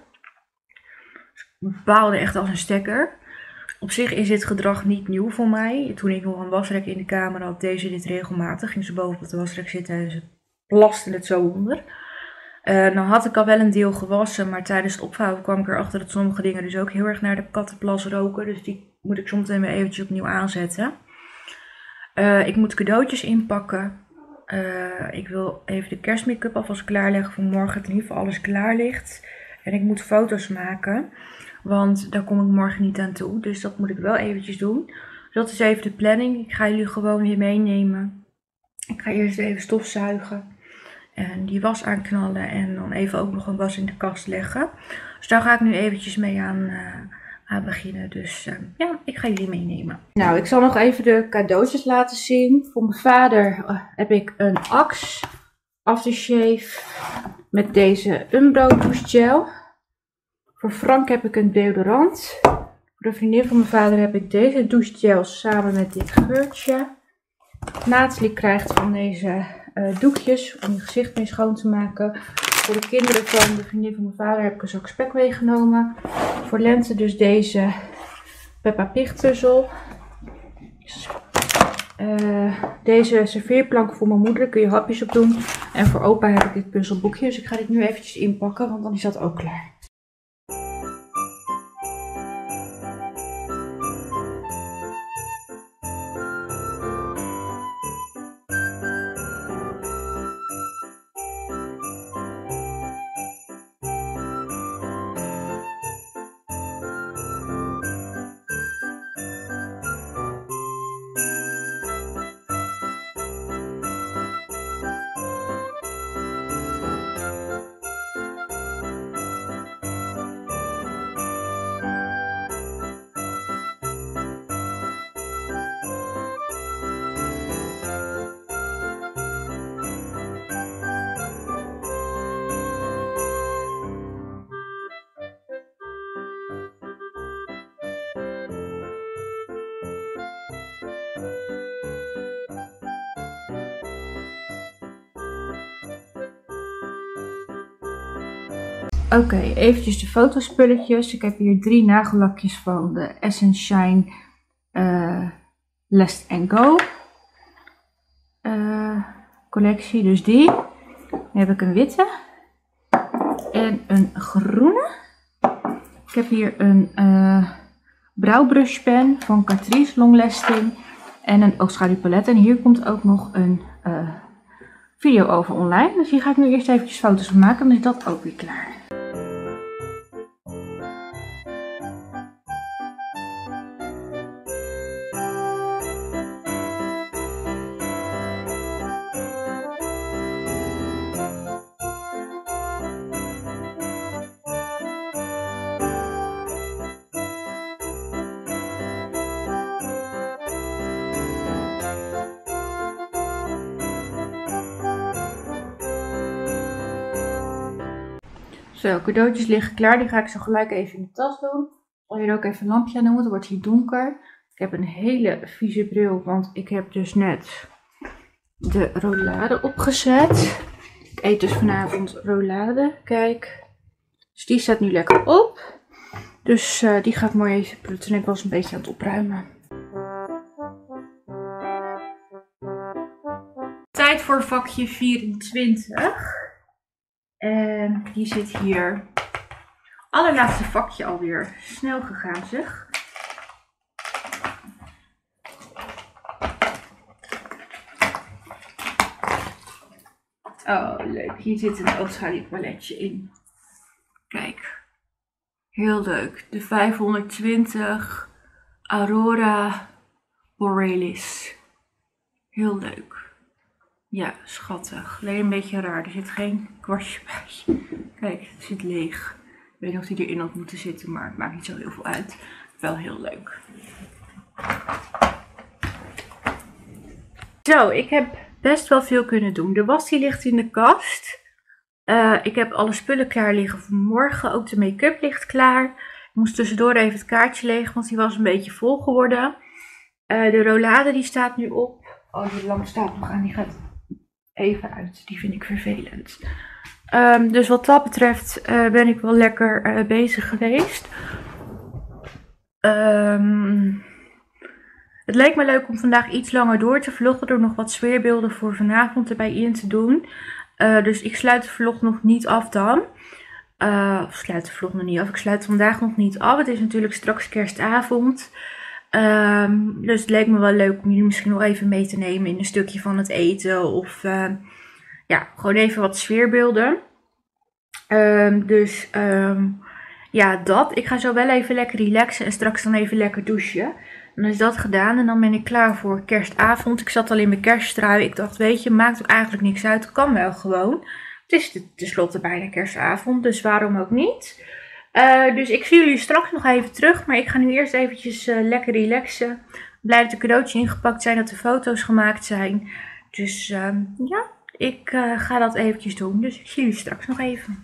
Ik baalde echt als een stekker. Op zich is dit gedrag niet nieuw voor mij. Toen ik nog een wasrek in de kamer had, deed ze dit regelmatig. Ging ze boven op de wasrek zitten en ze plaste het zo onder. Uh, nou had ik al wel een deel gewassen, maar tijdens het opvouwen kwam ik erachter dat sommige dingen dus ook heel erg naar de kattenplas roken. Dus die moet ik soms even eventjes opnieuw aanzetten. Uh, ik moet cadeautjes inpakken. Uh, ik wil even de kerstmake-up alvast klaarleggen voor morgen. Dat in ieder geval alles klaar ligt. En ik moet foto's maken. Want daar kom ik morgen niet aan toe. Dus dat moet ik wel eventjes doen. Dus dat is even de planning. Ik ga jullie gewoon weer meenemen. Ik ga eerst even stofzuigen. En die was aanknallen. En dan even ook nog een was in de kast leggen. Dus daar ga ik nu eventjes mee aan... Uh, aan beginnen. Dus uh, ja, ik ga jullie meenemen. Nou, ik zal nog even de cadeautjes laten zien. Voor mijn vader uh, heb ik een Axe aftershave met deze Umbro douchegel. Voor Frank heb ik een deodorant. Voor de vriendin van mijn vader heb ik deze douchegel samen met dit geurtje. Nathalie krijgt van deze uh, doekjes om je gezicht mee schoon te maken. Voor de kinderen van de vriendin van mijn vader heb ik een zak spek meegenomen. Voor Lente dus deze Peppa Pig puzzel. Uh, deze serveerplank voor mijn moeder, daar kun je hapjes op doen. En voor opa heb ik dit puzzelboekje, dus ik ga dit nu eventjes inpakken, want dan is dat ook klaar. Oké, okay, eventjes de fotospulletjes. Ik heb hier drie nagellakjes van de Essence Shine uh, Last and Go uh, collectie. Dus die. Dan heb ik een witte en een groene. Ik heb hier een uh, brouwbrushpen van Catrice Long Lasting en een oogschaduwpalet. En hier komt ook nog een uh, video over online. Dus hier ga ik nu eerst eventjes foto's van maken. Dan is dat ook weer klaar. Zo, cadeautjes liggen klaar. Die ga ik zo gelijk even in de tas doen. Ik zal hier ook even een lampje aan doen, want het wordt hier donker. Ik heb een hele vieze bril, want ik heb dus net de roulade opgezet. Ik eet dus vanavond roulade. Kijk. Dus die staat nu lekker op. Dus uh, die gaat mooi even prutsen. Ik was een beetje aan het opruimen. Tijd voor vakje vierentwintig. En die zit hier. Allerlaatste vakje alweer. Snel gegaan zeg. Oh leuk. Hier zit een oogschaduwpaletje in. Kijk. Heel leuk. De vijfhonderdtwintig Aurora Borealis. Heel leuk. Ja, schattig. Alleen een beetje raar. Er zit geen kwastje bij. Kijk, het zit leeg. Ik weet niet of die erin had moeten zitten, maar het maakt niet zo heel veel uit. Wel heel leuk. Zo, ik heb best wel veel kunnen doen. De was die ligt in de kast. Uh, ik heb alle spullen klaar liggen voor morgen. Ook de make-up ligt klaar. Ik moest tussendoor even het kaartje leeg, want die was een beetje vol geworden. Uh, de roulade die staat nu op. Oh, die lamp staat nog aan. Die gaat even uit. Die vind ik vervelend. Um, dus wat dat betreft uh, ben ik wel lekker uh, bezig geweest. Um, het leek me leuk om vandaag iets langer door te vloggen. Door nog wat sfeerbeelden voor vanavond erbij in te doen. Uh, dus ik sluit de vlog nog niet af dan. Uh, of sluit de vlog nog niet af. Ik sluit vandaag nog niet af. Het is natuurlijk straks kerstavond. Um, dus het leek me wel leuk om jullie misschien nog even mee te nemen in een stukje van het eten. Of uh, ja, gewoon even wat sfeerbeelden. Um, dus um, ja, dat. Ik ga zo wel even lekker relaxen en straks dan even lekker douchen. Dan is dat gedaan en dan ben ik klaar voor kerstavond. Ik zat al in mijn kersttrui. Ik dacht, weet je, maakt ook eigenlijk niks uit. Het kan wel gewoon. Het is tenslotte bijna kerstavond, dus waarom ook niet. Uh, dus ik zie jullie straks nog even terug. Maar ik ga nu eerst eventjes uh, lekker relaxen. Blij dat de cadeautjes ingepakt zijn, dat de foto's gemaakt zijn. Dus uh, ja, ik uh, ga dat eventjes doen. Dus ik zie jullie straks nog even.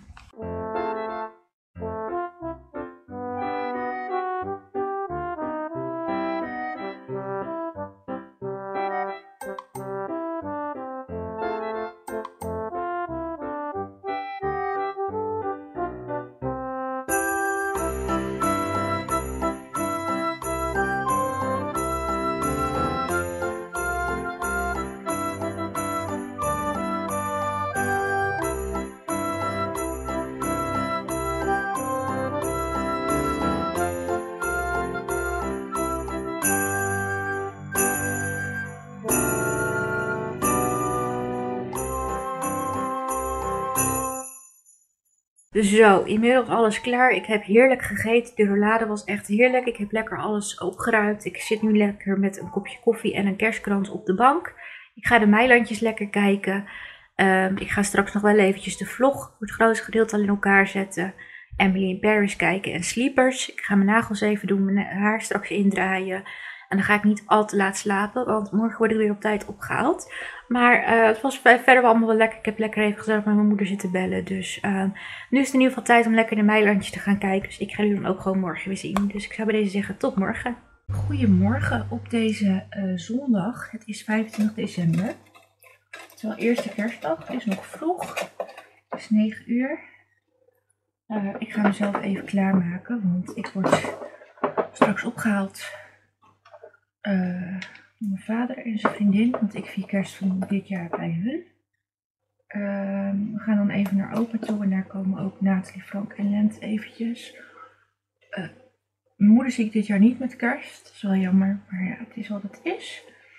Zo, inmiddels alles klaar. Ik heb heerlijk gegeten. De roulade was echt heerlijk. Ik heb lekker alles opgeruimd. Ik zit nu lekker met een kopje koffie en een kerstkrans op de bank. Ik ga de meilandjes lekker kijken. Um, ik ga straks nog wel eventjes de vlog voor het grootste gedeelte al in elkaar zetten. Emily in Paris kijken en Sleepers. Ik ga mijn nagels even doen, mijn haar straks indraaien. En dan ga ik niet al te laat slapen, want morgen word ik weer op tijd opgehaald. Maar uh, het was verder wel allemaal wel lekker. Ik heb lekker even gezellig met mijn moeder zitten bellen. Dus uh, nu is het in ieder geval tijd om lekker de meilandjes te gaan kijken. Dus ik ga jullie dan ook gewoon morgen weer zien. Dus ik zou bij deze zeggen tot morgen. Goedemorgen op deze uh, zondag. Het is vijfentwintig december. Het is wel eerste kerstdag. Het is nog vroeg. Het is negen uur. Uh, ik ga mezelf even klaarmaken, want ik word straks opgehaald uh, door mijn vader en zijn vriendin, want ik vier kerst van dit jaar bij hun. Uh, we gaan dan even naar opa toe en daar komen ook Nathalie, Frank en Lent eventjes. Uh, mijn moeder zie ik dit jaar niet met kerst, dat is wel jammer, maar ja, het is wat het is.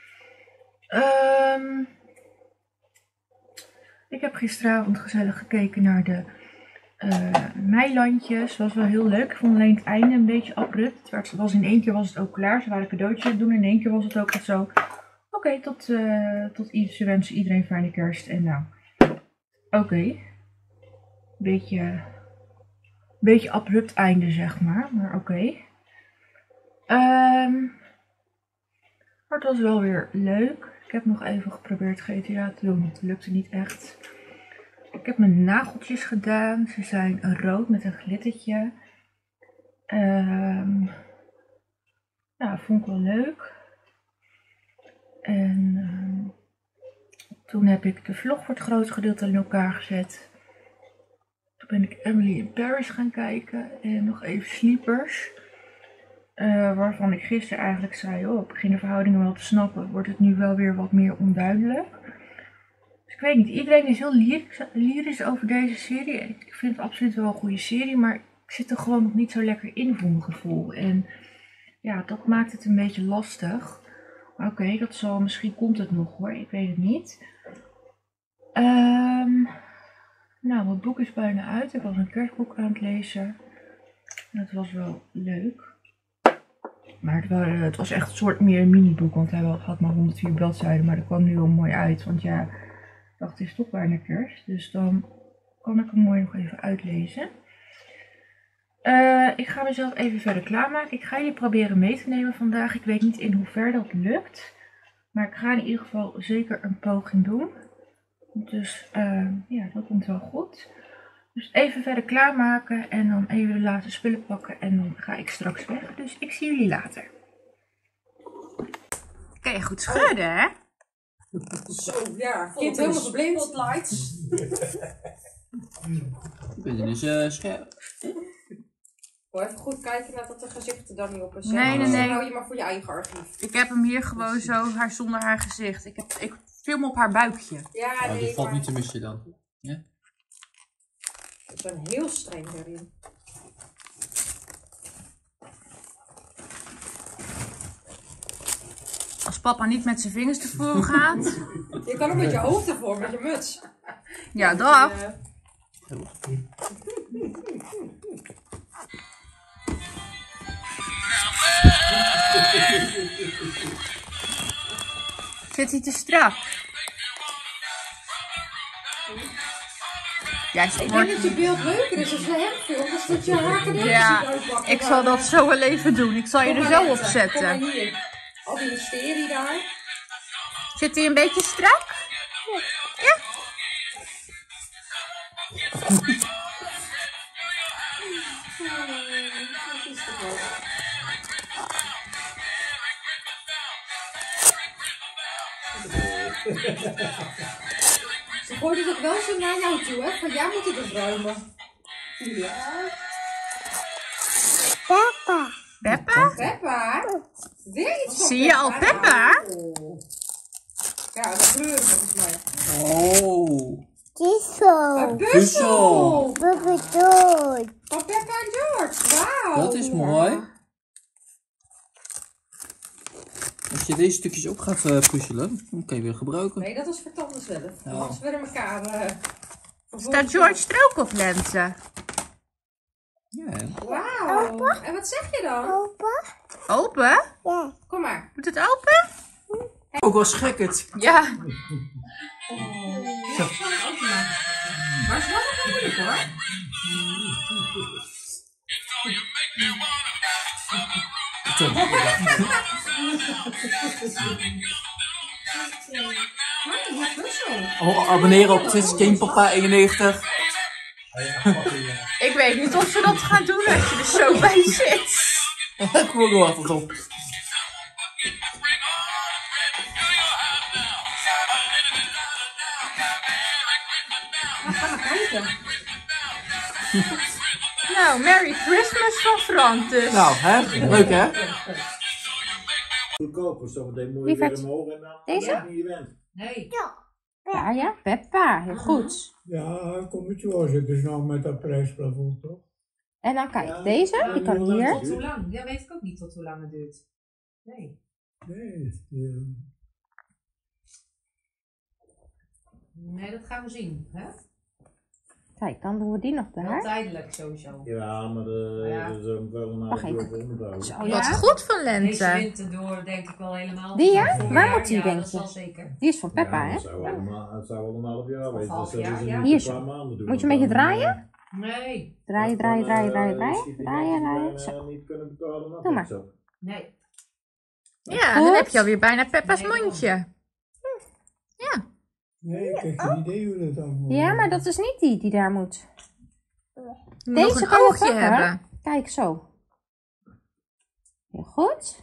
Um, ik heb gisteravond gezellig gekeken naar de uh, meilandjes. Dat was wel heel leuk. Ik vond alleen het einde een beetje abrupt. Het was in één keer was het ook klaar. Ze waren cadeautjes aan het doen. In één keer was het ook echt zo. Oké, okay, tot, uh, tot ze wensen iedereen fijne kerst. En nou, oké. Okay. Beetje, beetje abrupt einde zeg maar. Maar oké. Okay. Um, maar het was wel weer leuk. Ik heb nog even geprobeerd G T A te doen. Het lukte niet echt. Ik heb mijn nageltjes gedaan. Ze zijn rood met een glittertje. Um, nou, vond ik wel leuk. En um, toen heb ik de vlog voor het grootste gedeelte in elkaar gezet. Toen ben ik Emily in Paris gaan kijken. En nog even Sleepers. Uh, waarvan ik gisteren eigenlijk zei, oh, ik begin de verhoudingen wel te snappen. Wordt het nu wel weer wat meer onduidelijk. Dus ik weet niet, iedereen is heel lyrisch over deze serie. Ik vind het absoluut wel een goede serie, maar ik zit er gewoon nog niet zo lekker in voor mijn gevoel. En ja, dat maakt het een beetje lastig. Maar oké, okay, dat zal, misschien komt het nog hoor, ik weet het niet. Um, nou, mijn boek is bijna uit. Ik was een kerstboek aan het lezen. En dat was wel leuk. Maar het was, het was echt een soort meer een mini-boek, want hij had maar honderdvier bladzijden. Maar dat kwam nu wel mooi uit, want ja, ik dacht het is toch bijna kerst. Dus dan kan ik hem mooi nog even uitlezen. Uh, ik ga mezelf even verder klaarmaken. Ik ga jullie proberen mee te nemen vandaag. Ik weet niet in hoeverre dat lukt. Maar ik ga in ieder geval zeker een poging doen. Dus uh, ja, dat komt wel goed. Dus even verder klaarmaken en dan even de laatste spullen pakken en dan ga ik straks weg. Dus ik zie jullie later. Kan je goed schudden, hè? Zo, ja. Kind helemaal verblind. Spotlights. Ik ben dus uh, scherp. Moet even goed kijken naar dat de gezichten dan niet op is. Nee, nee, nee. hou je maar voor je eigen archief. Ik heb hem hier gewoon zo, haar zonder haar gezicht. Ik, heb, ik film op haar buikje. Ja, oh, nee, die valt maar... niet te missen dan. Ja? Ik ben heel streng daarin. Als papa niet met zijn vingers tevoren gaat. Je kan ook met je hoofd ervoor, met je muts. Ja, dag. Uh... Zit hij te strak? Ja, ik denk dat je beeld leuker is als je hem filmt, dus dat je haar cadeautjes ja, uitpakken. Ik zal dat zo wel even doen. Ik zal je er zo op zetten. Kom maar hier. Al die mysterie daar. Zit hij een beetje strak? Ja. Ze gooiden het wel zo naar jou toe, hè? Van jij moet het opruimen. Ja. Peppa. Peppa? Peppa? Weer iets van Zie je al Peppa? Oh. Ja, dat kleuren volgens mij. Oh. Puzzel. Een puzzel. Puzzel. Van Peppa en George. Wauw. Dat is mooi. Als je deze stukjes ook gaat uh, puzzelen, dan kan je weer gebruiken. Nee, dat is voor tanden zelf. Ja. Dan als we er elkaar... Uh, Staat George er ook op Lente? Ja. Wauw. En wat zeg je dan? Opa? Open? Ja. Kom maar. Moet het open? Ook wel schrik het. Ja. Oh. Zo. Maar het is wel nog wel moeilijk hoor. Oh, abonneren op Twitch Game Papa eenennegentig. Ik weet niet of ze dat gaan doen als je er zo bij zit. Ik wil er wat op. Ga maar kijken. Nou, Merry Christmas van Frank dus. Nou, hè? Leuk hè? Goedkoper, zometeen moet je Lieverd, weer omhoog en dan deze? ben je niet gewend. Nee. Ja, ja, Peppa, heel goed. Ja, kom het zo zitten ze nog met dat prijsplafond, toch? En dan kijk, Ja, deze, ja, die kan hoe lang hier. Tot hoe lang? Ja, weet ik ook niet tot hoe lang het duurt. Nee. Nee, het, eh, Nee, dat gaan we zien. Hè? Kijk, dan doen we die nog Wel daar. tijdelijk sowieso. Ja, maar uh, Ja. er is ook wel een Wacht half even. uur onderbouwen. Zo, Ja. wat goed van Deze lente. winter door denk ik wel helemaal. Die, ja? Voorjaar, Waar moet die, ja, denk dat je? zal zeker. Die is van Peppa, ja, hè? Het zou, allemaal, het zou wel een half jaar wezen. half Dus dat jaar, is ja. een Hier paar zo. maanden doen. Moet je een beetje Dan, eh, draaien? Nee. Draaien, dan, draaien, draaien, eh, draaien, is draaien. die Draaien, mensen draaien. bijna Zo. niet kunnen betalen, maar Doe maar. zo. Nee. Ja, dan heb je alweer bijna Peppa's Nee, mondje. nee, ik heb geen idee hoe dat allemaal Ja, maar dat is niet die die daar moet. Nog Deze een kan je oogje pakken. hebben. Kijk, zo. Heel goed.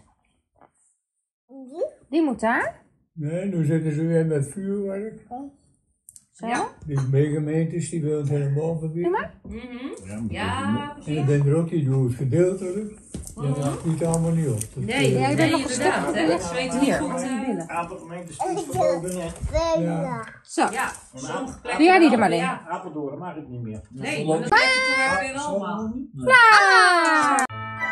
Die moet daar. Nee, nu zitten ze weer met vuurwerk. Zo. Ja. Die meegemeentes die willen het helemaal verbieden. Doe maar. Mhm. Ja, maar Ja, En ik precies. ben er ook die doet het gedeeltelijk. Dat gaat niet allemaal niet op. Dat, Nee, eh, Jij bent nee, nog een inderdaad. stuk Hè? op Ze weten Hier. niet goed. eh, Een aantal gemeentes is verboden. hè. ja. Zo. Ja, sommige plekken. Doe jij die er wel, maar in. Ja. Apeldoorn mag het niet meer. Nee, maar dat weet je toen weer allemaal. Ah!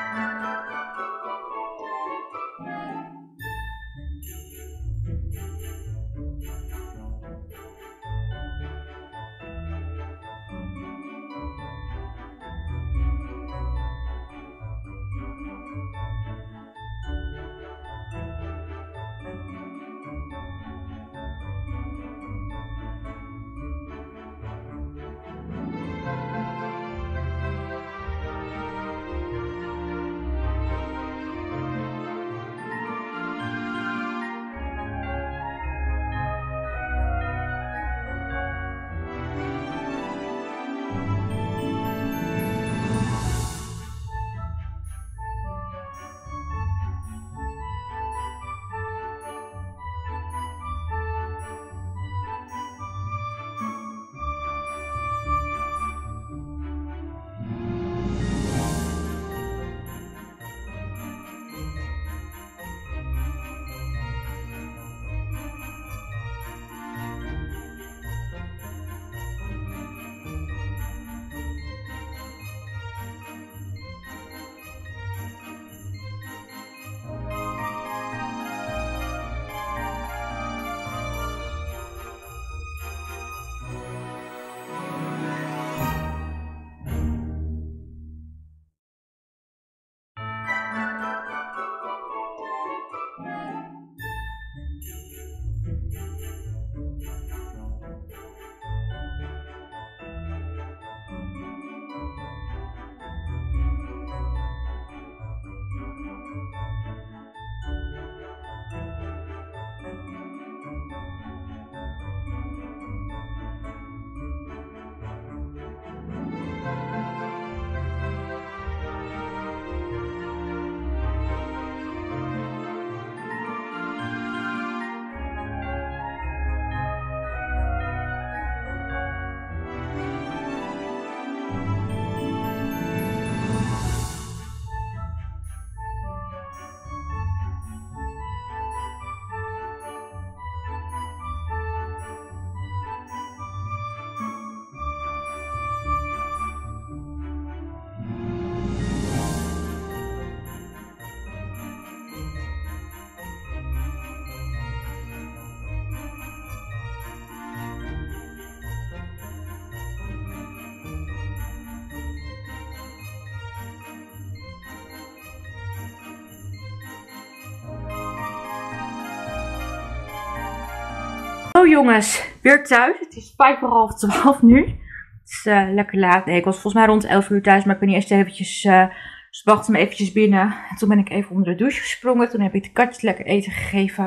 Hallo jongens, weer thuis. Het is vijf voor half twaalf nu. Het is uh, lekker laat. Nee, ik was volgens mij rond elf uur thuis, maar ik ben niet eerst eventjes... Uh, ze brachten me eventjes binnen. En toen ben ik even onder de douche gesprongen. Toen heb ik de katjes lekker eten gegeven.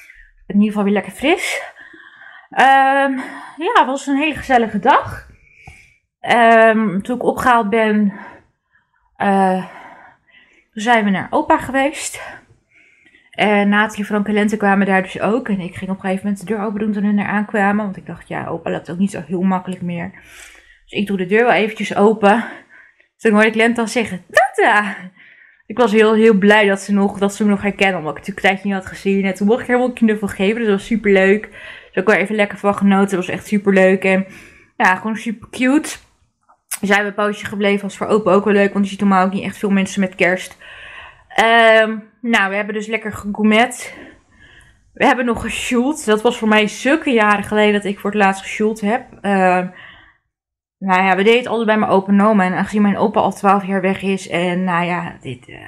In ieder geval weer lekker fris. Um, ja, het was een hele gezellige dag. Um, toen ik opgehaald ben, uh, toen zijn we naar opa geweest. En Nathalie, Frank en Lente kwamen daar dus ook. En ik ging op een gegeven moment de deur open doen toen hun er aankwamen. Want ik dacht, ja, opa laat het ook niet zo heel makkelijk meer. Dus ik doe de deur wel eventjes open. Toen hoorde ik Lent dan zeggen, Tata! Ik was heel, heel blij dat ze, nog, dat ze me nog herkennen, omdat ik het natuurlijk een tijdje niet had gezien. En toen mocht ik helemaal een knuffel geven, dus dat was super leuk. Dus ook wel even lekker van genoten, dat was echt super leuk. En ja, gewoon super cute. We zijn een poosje gebleven, was voor opa ook wel leuk, want je ziet normaal ook niet echt veel mensen met kerst. Um, nou, we hebben dus lekker gegourmet. We hebben nog gesjoeld. Dat was voor mij zulke jaren geleden dat ik voor het laatst gesjoeld heb. Uh, nou ja, we deden het altijd bij mijn opa en oma. En aangezien mijn opa al twaalf jaar weg is. En nou ja, dit uh,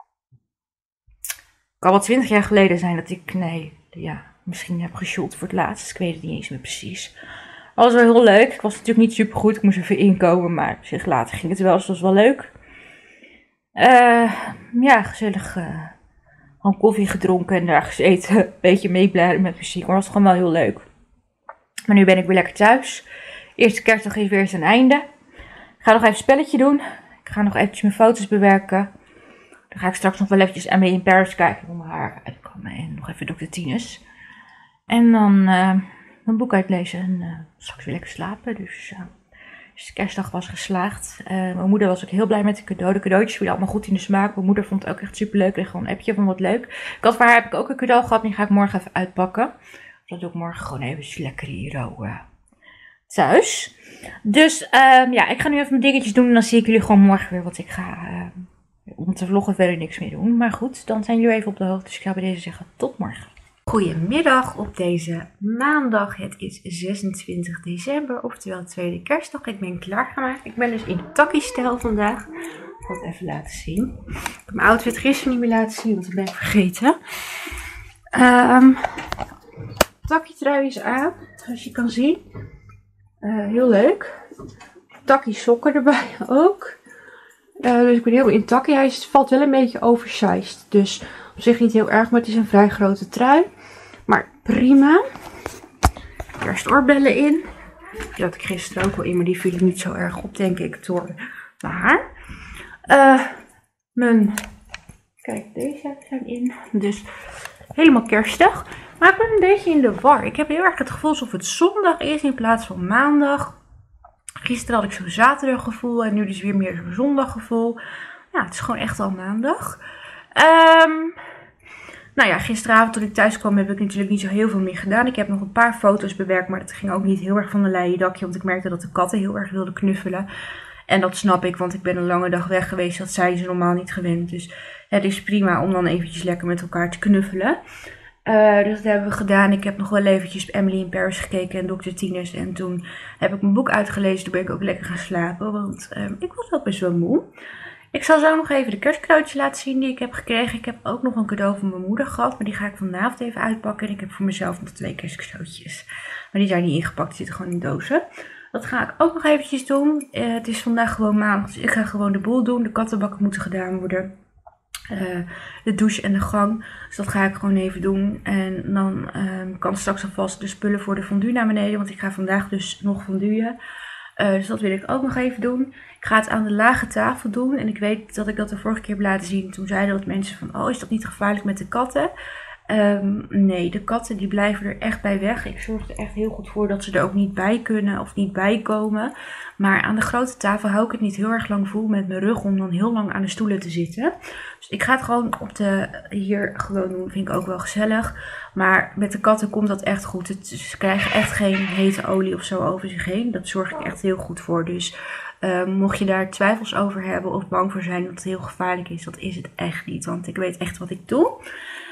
kan wel twintig jaar geleden zijn dat ik, nee, ja, misschien heb gesjoeld voor het laatst. Ik weet het niet eens meer precies. Dat was wel heel leuk. Ik was natuurlijk niet super goed. Ik moest even inkomen. Maar zich later ging het wel. Dus dat was wel leuk. Uh, ja, gezellig. Uh, gewoon koffie gedronken en daar gezeten. Een beetje meebladen met muziek. Maar dat was gewoon wel heel leuk. Maar nu ben ik weer lekker thuis. Eerste kerstdag is weer zijn einde. Ik ga nog even een spelletje doen. Ik ga nog eventjes mijn foto's bewerken. Dan ga ik straks nog wel eventjes Emily in Paris kijken. Om mijn haar uit te komen. En nog even dokter Tinus. En dan uh, mijn boek uitlezen. En uh, straks weer lekker slapen. Dus... Uh, Dus de kerstdag was geslaagd. Uh, mijn moeder was ook heel blij met de cadeau. De cadeautjes vielen allemaal goed in de smaak. Mijn moeder vond het ook echt super leuk. En gewoon een appje van wat leuk. Ik had voor haar heb ik ook een cadeau gehad. Die ga ik morgen even uitpakken. Dat doe ik morgen gewoon even lekker hier uh, thuis. Dus um, ja, ik ga nu even mijn dingetjes doen. En dan zie ik jullie gewoon morgen weer wat ik ga. Uh, om te vloggen verder niks meer doen. Maar goed, dan zijn jullie even op de hoogte. Dus ik ga bij deze zeggen tot morgen. Goedemiddag op deze maandag. Het is zesentwintig december, oftewel tweede kerstdag. Ik ben klaargemaakt. Ik ben dus in takkie-stijl vandaag. Ik ga het even laten zien. Ik heb mijn outfit gisteren niet meer laten zien, want ik ben vergeten. Um, takkie-trui is aan, zoals je kan zien. Uh, heel leuk. Takkie-sokken erbij ook. Uh, dus ik ben heel in takkie. Hij valt wel een beetje oversized. Dus op zich niet heel erg, maar het is een vrij grote trui. Maar prima. Kerstoorbellen in. Die had ik gisteren ook wel in, maar die viel niet zo erg op, denk ik, door mijn haar. Uh, mijn... Kijk, deze zijn in. Dus helemaal kerstig. Maar ik ben een beetje in de war. Ik heb heel erg het gevoel alsof het zondag is in plaats van maandag. Gisteren had ik zo'n zaterdaggevoel en nu dus weer meer zo'n zondaggevoel. Ja, het is gewoon echt al maandag. Um, nou ja, gisteravond toen ik thuis kwam heb ik natuurlijk niet zo heel veel meer gedaan. Ik heb nog een paar foto's bewerkt, maar dat ging ook niet heel erg van een leien dakje. Want ik merkte dat de katten heel erg wilden knuffelen. En dat snap ik, want ik ben een lange dag weg geweest. Dat zijn ze normaal niet gewend. Dus het is prima om dan eventjes lekker met elkaar te knuffelen. Uh, dus dat hebben we gedaan. Ik heb nog wel eventjes Emily in Paris gekeken en dokter Tinus. En toen heb ik mijn boek uitgelezen. Toen ben ik ook lekker gaan slapen. Want um, ik was wel best wel moe. Ik zal zo nog even de kerstcadeautjes laten zien die ik heb gekregen. Ik heb ook nog een cadeau van mijn moeder gehad. Maar die ga ik vanavond even uitpakken. En ik heb voor mezelf nog twee kerstcadeautjes. Maar die zijn niet ingepakt. Die zitten gewoon in dozen. Dat ga ik ook nog eventjes doen. Uh, het is vandaag gewoon maandag. Dus ik ga gewoon de boel doen. De kattenbakken moeten gedaan worden. Uh, de douche en de gang. Dus dat ga ik gewoon even doen. En dan um, kan straks alvast de spullen voor de fondue naar beneden. Want ik ga vandaag dus nog fondueën. Uh, dus dat wil ik ook nog even doen. Ik ga het aan de lage tafel doen. En ik weet dat ik dat de vorige keer heb laten zien. Toen zeiden dat mensen van, oh, is dat niet gevaarlijk met de katten? Um, nee, de katten die blijven er echt bij weg. Ik zorg er echt heel goed voor dat ze er ook niet bij kunnen of niet bij komen. Maar aan de grote tafel hou ik het niet heel erg lang vol met mijn rug om dan heel lang aan de stoelen te zitten. Dus ik ga het gewoon op de, hier gewoon doen. Vind ik ook wel gezellig. Maar met de katten komt dat echt goed. Het, ze krijgen echt geen hete olie of zo over zich heen. Dat zorg ik echt heel goed voor. Dus uh, mocht je daar twijfels over hebben of bang voor zijn dat het heel gevaarlijk is, dat is het echt niet. Want ik weet echt wat ik doe.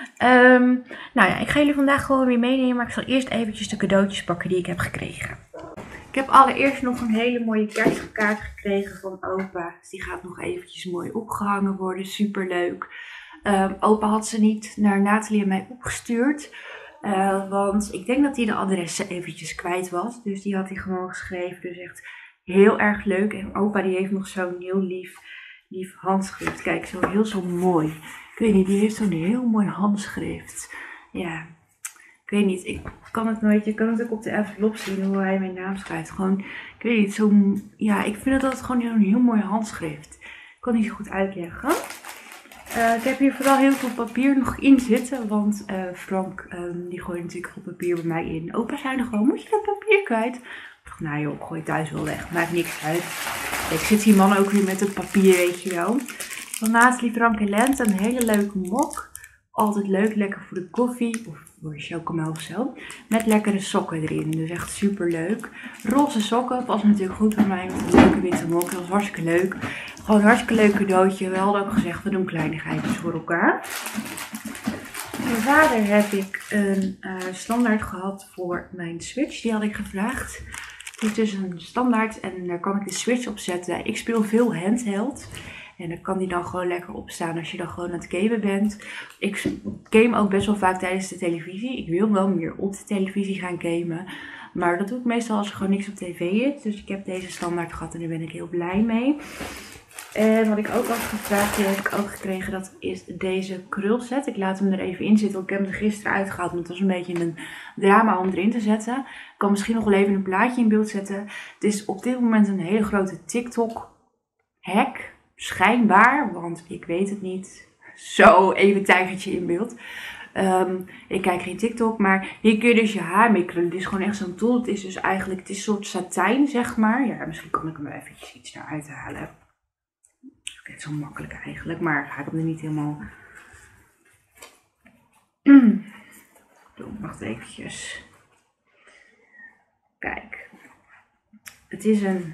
Um, nou ja, ik ga jullie vandaag gewoon weer meenemen. Maar ik zal eerst eventjes de cadeautjes pakken die ik heb gekregen. Ik heb allereerst nog een hele mooie kerstkaart gekregen van opa. Dus die gaat nog eventjes mooi opgehangen worden. Super leuk. Um, opa had ze niet naar Nathalie en mij opgestuurd. Uh, want ik denk dat hij de adressen eventjes kwijt was. Dus die had hij gewoon geschreven. Dus echt heel erg leuk. En opa die heeft nog zo'n heel lief, lief handschrift. Kijk, zo heel zo mooi. Ik weet niet, die heeft zo'n heel mooi handschrift. Ja, ik weet niet, ik kan het nooit, je kan het ook op de envelop zien hoe hij mijn naam schrijft. Gewoon, ik weet niet, zo, ja, ik vind dat het gewoon een heel mooi handschrift. Ik kan niet zo goed uitleggen. Uh, ik heb hier vooral heel veel papier nog in zitten, want uh, Frank, um, die gooit natuurlijk veel papier bij mij in. Opa zei nog gewoon, moet je dat papier kwijt? Ik dacht, nou joh, ik gooi het thuis wel weg, maakt niks uit. Ik zit hier man ook weer met het papier, weet je wel. Van Nathalie Frank en Lente, een hele leuke mok. Altijd leuk, lekker voor de koffie of voor de chocomel of zo. Met lekkere sokken erin, dus echt super leuk. Roze sokken passen natuurlijk goed bij mij met een leuke witte mok. Dat was hartstikke leuk. Gewoon een hartstikke leuk cadeautje. We hadden ook gezegd, we doen kleinigheidjes voor elkaar. Van mijn vader heb ik een uh, standaard gehad voor mijn Switch. Die had ik gevraagd. Het is dus een standaard en daar kan ik de Switch op zetten. Ik speel veel handheld. En dan kan die dan gewoon lekker opstaan als je dan gewoon aan het gamen bent. Ik game ook best wel vaak tijdens de televisie. Ik wil wel meer op de televisie gaan gamen. Maar dat doe ik meestal als er gewoon niks op tv is. Dus ik heb deze standaard gehad en daar ben ik heel blij mee. En wat ik ook had gevraagd, die heb ik ook gekregen, dat is deze krulset. Ik laat hem er even in zitten, want ik heb hem er gisteren uitgehaald. Want het was een beetje een drama om erin te zetten. Ik kan misschien nog wel even een plaatje in beeld zetten. Het is op dit moment een hele grote TikTok hack. Schijnbaar, want ik weet het niet. Zo, even tijgertje in beeld. Um, ik kijk geen TikTok, maar hier kun je dus je haar mee krullen. Het is gewoon echt zo'n tool. Het is dus eigenlijk, het is een soort satijn, zeg maar. Ja, misschien kan ik hem eventjes iets naar uithalen. Het is ook zo makkelijk eigenlijk, maar ga ik hem er niet helemaal... Mm. Wacht eventjes. Kijk. Het is een,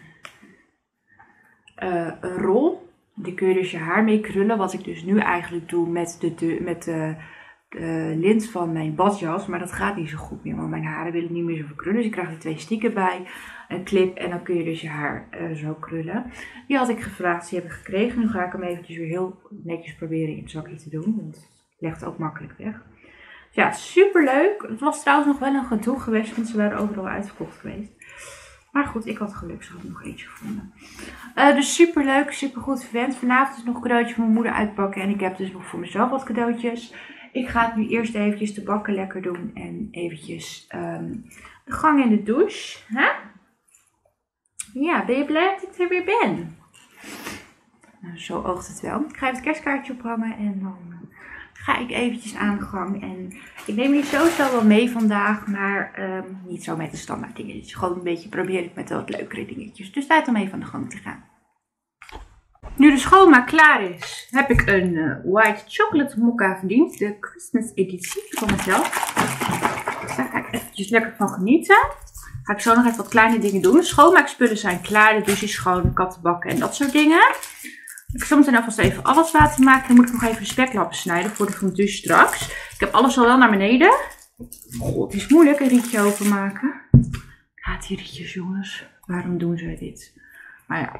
uh, een rol. Die kun je dus je haar mee krullen. Wat ik dus nu eigenlijk doe met de, de, met de, de lint van mijn badjas. Maar dat gaat niet zo goed meer. Want mijn haren willen niet meer zo verkrullen. Dus ik krijg er twee stieken bij. Een clip. En dan kun je dus je haar uh, zo krullen. Die had ik gevraagd. Die heb ik gekregen. Nu ga ik hem eventjes weer heel netjes proberen in het zakje te doen. Want het legt ook makkelijk weg. Dus ja, super leuk. Het was trouwens nog wel een gedoe geweest. Want ze waren overal uitverkocht geweest. Maar goed, ik had geluk, ze had nog eentje gevonden. Uh, dus super leuk, super goed verwend. Vanavond is nog een cadeautje van mijn moeder uitpakken. En ik heb dus nog voor mezelf wat cadeautjes. Ik ga het nu eerst eventjes de bakken lekker doen. En eventjes um, de gang in de douche. Huh? Ja, ben je blij dat ik er weer ben? Nou, zo oogt het wel. Ik ga even het kerstkaartje ophangen en dan ga ik eventjes aan de gang. En ik neem hier sowieso wel mee vandaag, maar um, niet zo met de standaard dingetjes. Gewoon een beetje probeer ik met wat leukere dingetjes. Dus tijd om even aan de gang te gaan. Nu de schoonmaak klaar is, heb ik een uh, white chocolate mokka verdiend. De Christmas editie van mezelf. Dus daar ga ik eventjes lekker van genieten. Ga ik zo nog even wat kleine dingen doen. De schoonmaakspullen zijn klaar. De douche is schoon, kattenbakken en dat soort dingen. Ik zal meteen alvast even afwaswater maken. Dan moet ik nog even de speklappen snijden voor de fondue straks. Ik heb alles al wel naar beneden. God, het is moeilijk een rietje openmaken. Ik haat die rietjes, jongens. Waarom doen ze dit? Maar ja.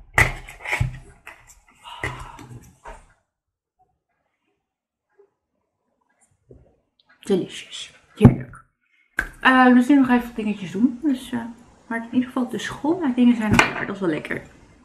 Delicious. Heerlijk. Uh, dus nu nog even wat dingetjes doen. Dus, uh, maar in ieder geval de schoonmaakdingen zijn nog klaar. Dat is wel lekker.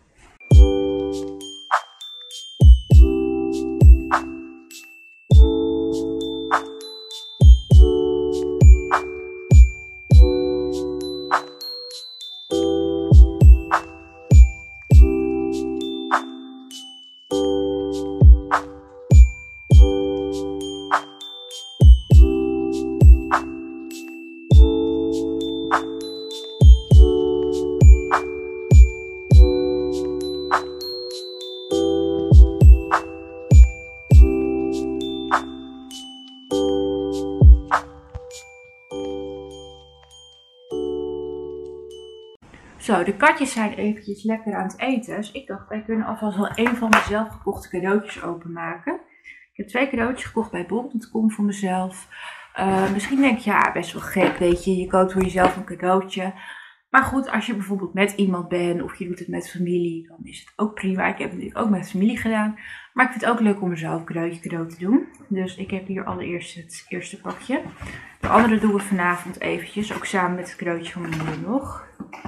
Zo, de katjes zijn eventjes lekker aan het eten. Dus ik dacht, wij kunnen alvast wel een van mijn zelf gekochte cadeautjes openmaken. Ik heb twee cadeautjes gekocht bij bol punt com voor mezelf. Uh, misschien denk je, ja, best wel gek, weet je. Je koopt voor jezelf een cadeautje. Maar goed, als je bijvoorbeeld met iemand bent of je doet het met familie, dan is het ook prima. Ik heb het natuurlijk ook met familie gedaan. Maar ik vind het ook leuk om mezelf een cadeautje cadeau te doen. Dus ik heb hier allereerst het eerste pakje. De andere doen we vanavond eventjes, ook samen met het cadeautje van mijn moeder nog.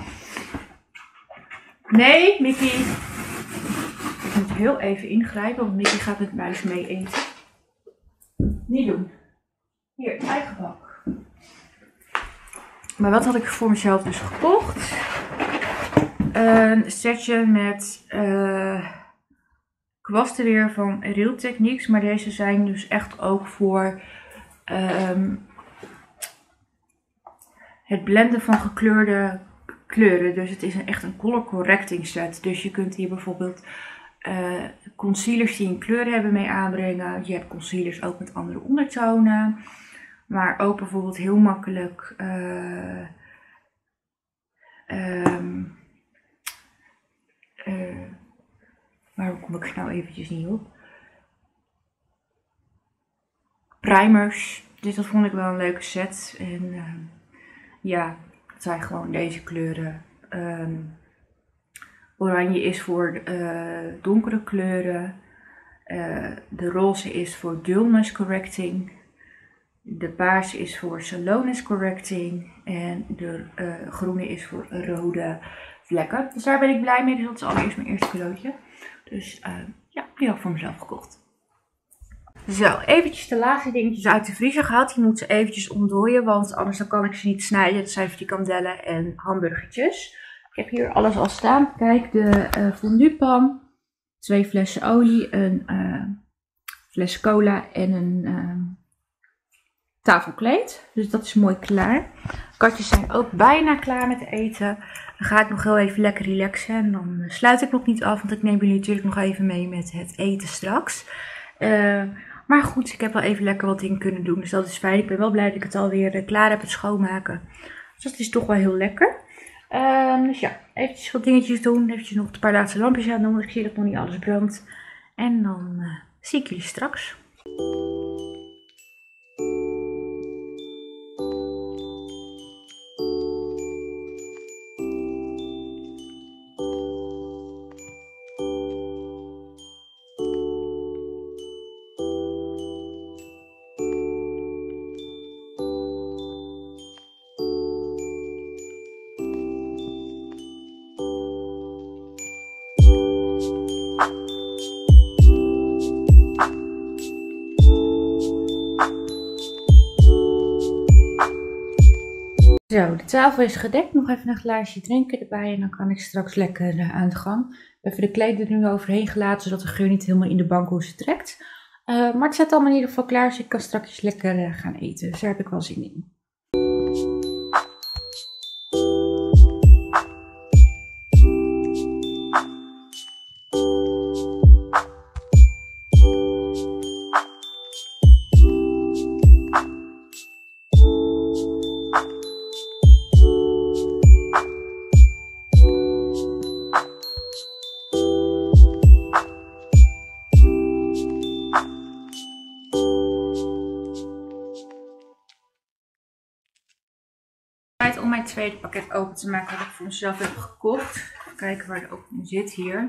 Nee, Mickey. Ik moet heel even ingrijpen, want Mickey gaat met muis mee eten. Niet doen. Hier, eigen bak. Maar wat had ik voor mezelf dus gekocht? Een setje met uh, kwasten weer van Real Techniques. Maar deze zijn dus echt ook voor um, het blenden van gekleurde kleuren. Dus het is een, echt een color correcting set. Dus je kunt hier bijvoorbeeld uh, concealers die een kleur hebben mee aanbrengen. Je hebt concealers ook met andere ondertonen. Maar ook bijvoorbeeld heel makkelijk... Uh, um, uh, waarom kom ik nou eventjes niet op? Primers. Dus dat vond ik wel een leuke set. En uh, ja, het zijn gewoon deze kleuren. Um, oranje is voor uh, donkere kleuren. Uh, de roze is voor dullness correcting. De paarse is voor saloonness correcting. En de uh, groene is voor rode vlekken. Dus daar ben ik blij mee. Dus dat is allereerst mijn eerste cadeautje. Dus uh, ja, die heb ik voor mezelf gekocht. Zo, eventjes de laatste dingetjes uit de vriezer gehad. Die moeten ze eventjes ontdooien, want anders dan kan ik ze niet snijden. Dat zijn frikandellen en hamburgertjes. Ik heb hier alles al staan. Kijk, de uh, fonduepan, twee flessen olie, een uh, fles cola en een uh, tafelkleed. Dus dat is mooi klaar. Katjes zijn ook bijna klaar met eten. Dan ga ik nog heel even lekker relaxen. En dan sluit ik nog niet af, want ik neem jullie natuurlijk nog even mee met het eten straks. Uh, maar goed, ik heb wel even lekker wat dingen kunnen doen. Dus dat is fijn. Ik ben wel blij dat ik het alweer uh, klaar heb, het schoonmaken. Dus dat is toch wel heel lekker. Uh, dus ja, eventjes wat dingetjes doen. Eventjes nog een paar laatste lampjes aan doen. Want ik zie dat nog niet alles brandt. En dan uh, zie ik jullie straks. Zo, de tafel is gedekt. Nog even een glaasje drinken erbij en dan kan ik straks lekker uh, aan de gang. Even de kleed er nu overheen gelaten, zodat de geur niet helemaal in de bankhoesen trekt. Uh, maar het staat allemaal in ieder geval klaar, dus ik kan straks lekker uh, gaan eten. Dus daar heb ik wel zin in. Tijd om mijn tweede pakket open te maken wat ik voor mezelf heb gekocht. Even kijken waar de opening zit hier.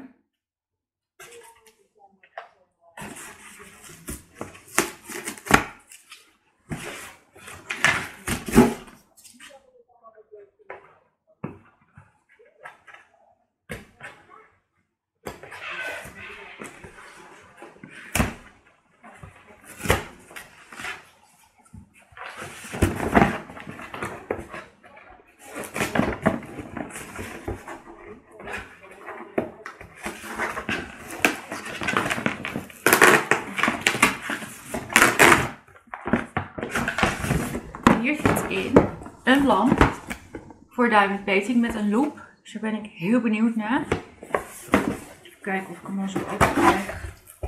Hier zit in een lamp voor diamond painting met een loop. Dus daar ben ik heel benieuwd naar. Even kijken of ik hem al zo open krijg.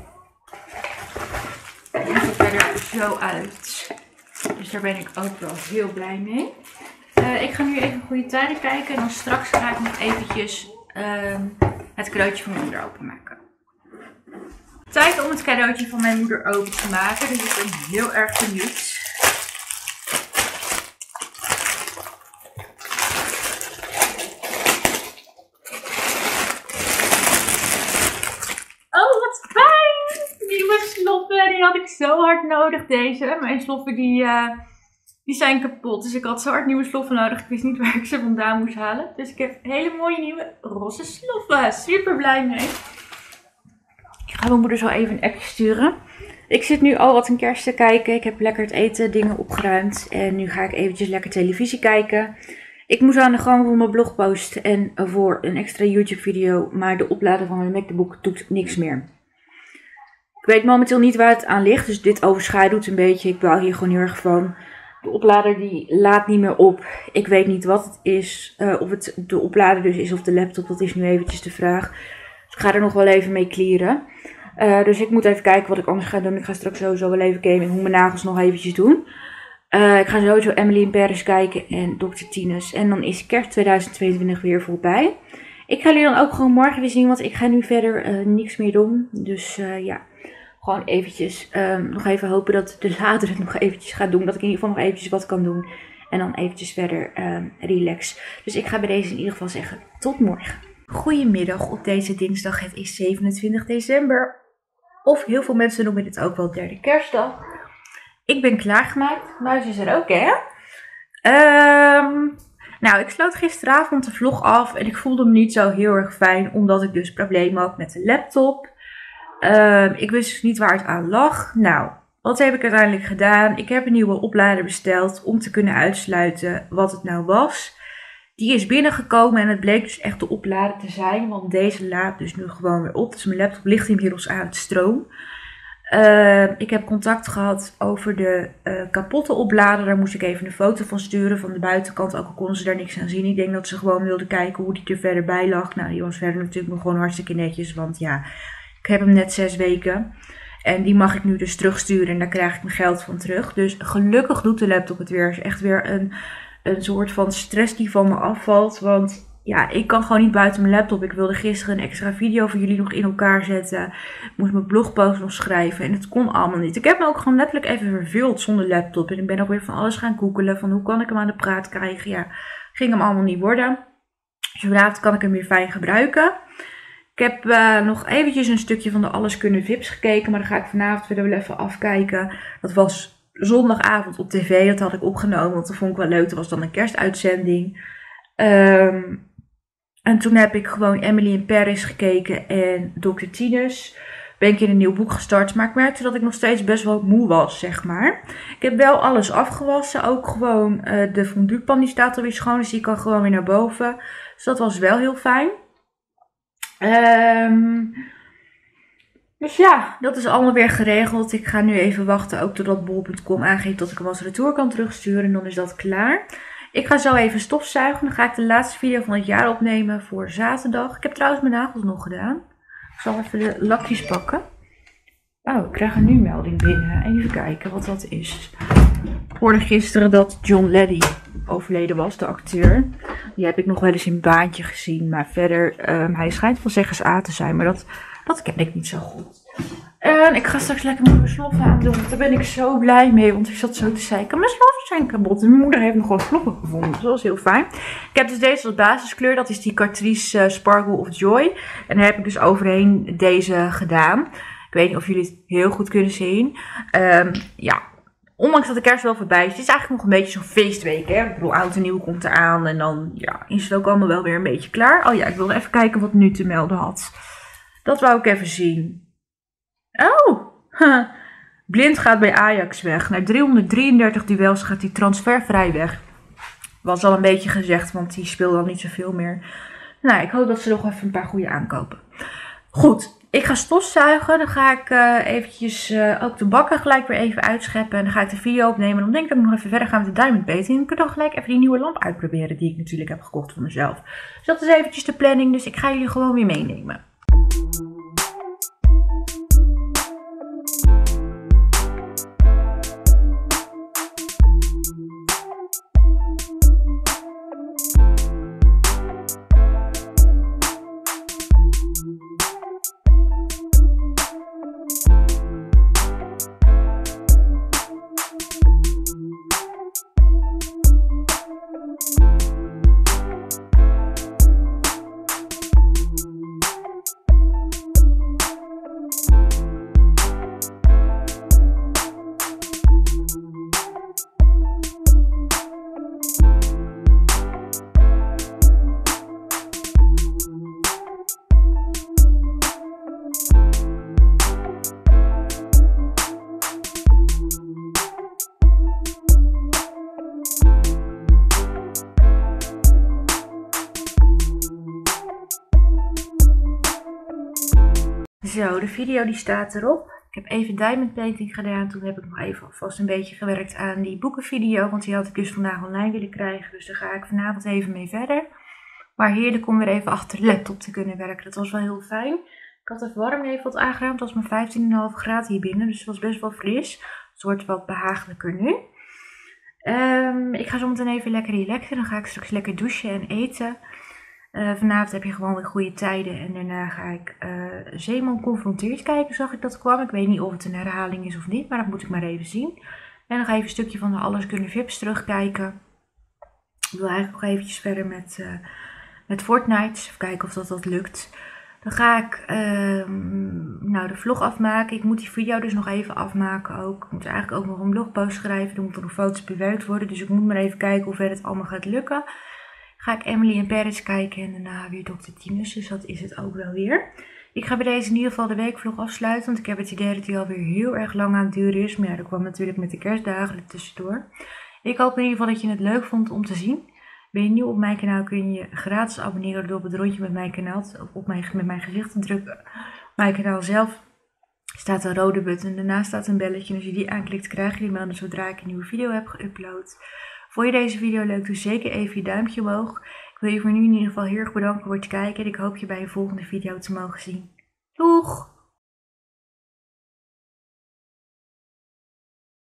Het ziet er zo uit. Dus daar ben ik ook wel heel blij mee. Uh, ik ga nu even goede tijden kijken. En dan straks ga ik nog eventjes uh, het cadeautje van mijn moeder openmaken. Tijd om het cadeautje van mijn moeder open te maken. Dus ik ben heel erg benieuwd. Die had ik zo hard nodig, deze. Mijn sloffen die, uh, die zijn kapot. Dus ik had zo hard nieuwe sloffen nodig. Ik wist niet waar ik ze vandaan moest halen. Dus ik heb hele mooie nieuwe roze sloffen. Super blij mee. Ik ga mijn moeder zo even een appje sturen. Ik zit nu al wat een kerst te kijken. Ik heb lekker het eten, dingen opgeruimd. En nu ga ik eventjes lekker televisie kijken. Ik moest aan de gang voor mijn blogpost en voor een extra YouTube video. Maar de oplader van mijn MacBook doet niks meer. Ik weet momenteel niet waar het aan ligt, dus dit overschaduwt een beetje. Ik baal hier gewoon heel erg van. de oplader die laat niet meer op. Ik weet niet wat het is. Uh, of het de oplader dus is of de laptop. Dat is nu eventjes de vraag. Dus ik ga er nog wel even mee clearen. Uh, dus ik moet even kijken wat ik anders ga doen. Ik ga straks sowieso wel even gamen en hoe mijn nagels nog eventjes doen. Uh, ik ga sowieso Emily in Paris kijken en dokter Tinus. En dan is kerst tweeduizend tweeëntwintig weer voorbij. Ik ga jullie dan ook gewoon morgen weer zien, want ik ga nu verder uh, niks meer doen. Dus uh, ja, gewoon eventjes um, nog even hopen dat de lader het nog eventjes gaat doen. Dat ik in ieder geval nog eventjes wat kan doen. En dan eventjes verder um, relax. Dus ik ga bij deze in ieder geval zeggen tot morgen. Goedemiddag op deze dinsdag. Het is zevenentwintig december. Of heel veel mensen noemen dit ook wel derde kerstdag. Ik ben klaargemaakt. Muis is er ook, hè? Um, nou, ik sloot gisteravond de vlog af. En ik voelde me niet zo heel erg fijn. Omdat ik dus problemen had met de laptop. Um, ik wist dus niet waar het aan lag. Nou, wat heb ik uiteindelijk gedaan? Ik heb een nieuwe oplader besteld. Om te kunnen uitsluiten wat het nou was. Die is binnengekomen en het bleek dus echt de oplader te zijn. Want deze laat dus nu gewoon weer op. Dus mijn laptop ligt inmiddels aan het stroom. Uh, ik heb contact gehad over de uh, kapotte oplader. Daar moest ik even een foto van sturen van de buitenkant. Ook al konden ze daar niks aan zien. Ik denk dat ze gewoon wilden kijken hoe die er verder bij lag. Nou, die was verder natuurlijk nog gewoon hartstikke netjes. Want ja, ik heb hem net zes weken. En die mag ik nu dus terugsturen. En daar krijg ik mijn geld van terug. Dus gelukkig doet de laptop het weer. Het is echt weer een, een soort van stress die van me afvalt. Want ja, ik kan gewoon niet buiten mijn laptop. Ik wilde gisteren een extra video voor jullie nog in elkaar zetten. Ik moest mijn blogpost nog schrijven. En het kon allemaal niet. Ik heb me ook gewoon letterlijk even verveeld zonder laptop. En ik ben ook weer van alles gaan googelen. Van hoe kan ik hem aan de praat krijgen. Ja, ging hem allemaal niet worden. Dus vanavond kan ik hem weer fijn gebruiken. Ik heb uh, nog eventjes een stukje van de Alles Kunnen Vips gekeken. Maar dan ga ik vanavond weer wel even afkijken. Dat was zondagavond op tv. Dat had ik opgenomen. Want dat vond ik wel leuk. Dat was dan een kerstuitzending. Um, en toen heb ik gewoon Emily in Paris gekeken. En dokter Tinus. Ben ik in een nieuw boek gestart. Maar ik merkte dat ik nog steeds best wel moe was, zeg maar. Ik heb wel alles afgewassen. Ook gewoon uh, de fonduepan die staat alweer schoon. Dus die kan gewoon weer naar boven. Dus dat was wel heel fijn. Um, dus ja, dat is allemaal weer geregeld. Ik ga nu even wachten ook totdat bol punt com aangeeft dat ik hem als retour kan terugsturen. En dan is dat klaar. Ik ga zo even stofzuigen. Dan ga ik de laatste video van het jaar opnemen voor zaterdag. Ik heb trouwens mijn nagels nog gedaan. Ik zal even de lakjes pakken. Oh, ik krijg een nu melding binnen. Even kijken wat dat is. Ik hoorde gisteren dat John Leddy overleden was, de acteur. Die heb ik nog wel eens in Baantje gezien. Maar verder, um, hij schijnt wel zeggers A te zijn. Maar dat, dat ken ik niet zo goed. En ik ga straks lekker mijn sloffen aandoen. Daar ben ik zo blij mee. Want ik zat zo te zeiken. Mijn sloffen zijn kapot. En mijn moeder heeft nog gewoon sloffen gevonden. Dus dat was heel fijn. Ik heb dus deze als basiskleur. Dat is die Catrice uh, Sparkle of Joy. En daar heb ik dus overheen deze gedaan. Ik weet niet of jullie het heel goed kunnen zien. Um, ja. Ondanks dat de kerst wel voorbij is. Het is eigenlijk nog een beetje zo'n feestweek. Hè? Ik bedoel, oud en nieuw komt eraan. En dan ja, is het ook allemaal wel weer een beetje klaar. Oh ja, ik wilde even kijken wat nu te melden had. Dat wou ik even zien. Oh, huh. Blind gaat bij Ajax weg. Na driehonderddrieëndertig duels gaat hij transfervrij weg. Was al een beetje gezegd, want die speelde al niet zoveel meer. Nou, ik hoop dat ze nog even een paar goede aankopen. Goed, ik ga stofzuigen. Dan ga ik uh, eventjes uh, ook de bakken gelijk weer even uitscheppen. En dan ga ik de video opnemen. En dan denk ik dat ik nog even verder ga met de diamond painting. En ik kan dan gelijk even die nieuwe lamp uitproberen die ik natuurlijk heb gekocht voor mezelf. Dus dat is eventjes de planning. Dus ik ga jullie gewoon weer meenemen. Zo, de video die staat erop. Ik heb even diamond painting gedaan. Toen heb ik nog even alvast een beetje gewerkt aan die boekenvideo. Want die had ik dus vandaag online willen krijgen. Dus daar ga ik vanavond even mee verder. Maar heerlijk om weer even achter de laptop te kunnen werken. Dat was wel heel fijn. Ik had even warm even wat aangedaan. Het was maar vijftien komma vijf graden hier binnen. Dus het was best wel fris. Het wordt wat behagelijker nu. Um, ik ga zo meteen even lekker relaxen. Dan ga ik straks lekker douchen en eten. Uh, vanavond heb je gewoon weer goede tijden. En daarna ga ik uh, Zeeman confronteerd kijken. Zag ik dat kwam. Ik weet niet of het een herhaling is of niet. Maar dat moet ik maar even zien. En dan ga ik even een stukje van de Alles Kunnen Vips terugkijken. Ik wil eigenlijk nog eventjes verder met, uh, met Fortnite. Even kijken of dat, dat lukt. Dan ga ik uh, nou, de vlog afmaken. Ik moet die video dus nog even afmaken ook. Ik moet eigenlijk ook nog een blogpost schrijven. Er moeten nog foto's bewerkt worden. Dus ik moet maar even kijken hoe ver het allemaal gaat lukken. Ga ik Emily en Paris kijken en daarna weer dokter Tinus. Dus dat is het ook wel weer. Ik ga bij deze in ieder geval de weekvlog afsluiten. Want ik heb het idee dat die alweer heel erg lang aan het duren is. Maar ja, dat kwam natuurlijk met de kerstdagen er tussendoor. Ik hoop in ieder geval dat je het leuk vond om te zien. Ben je nieuw op mijn kanaal kun je je gratis abonneren door op het rondje met mijn kanaal, op mijn, met mijn gezicht te drukken. Op mijn kanaal zelf staat een rode button. Daarnaast staat een belletje. En als je die aanklikt krijg je die melding zodra ik een nieuwe video heb geüpload. Vond je deze video leuk? Doe zeker even je duimpje omhoog. Ik wil je voor nu in ieder geval heel erg bedanken voor het kijken. En ik hoop je bij een volgende video te mogen zien. Doeg!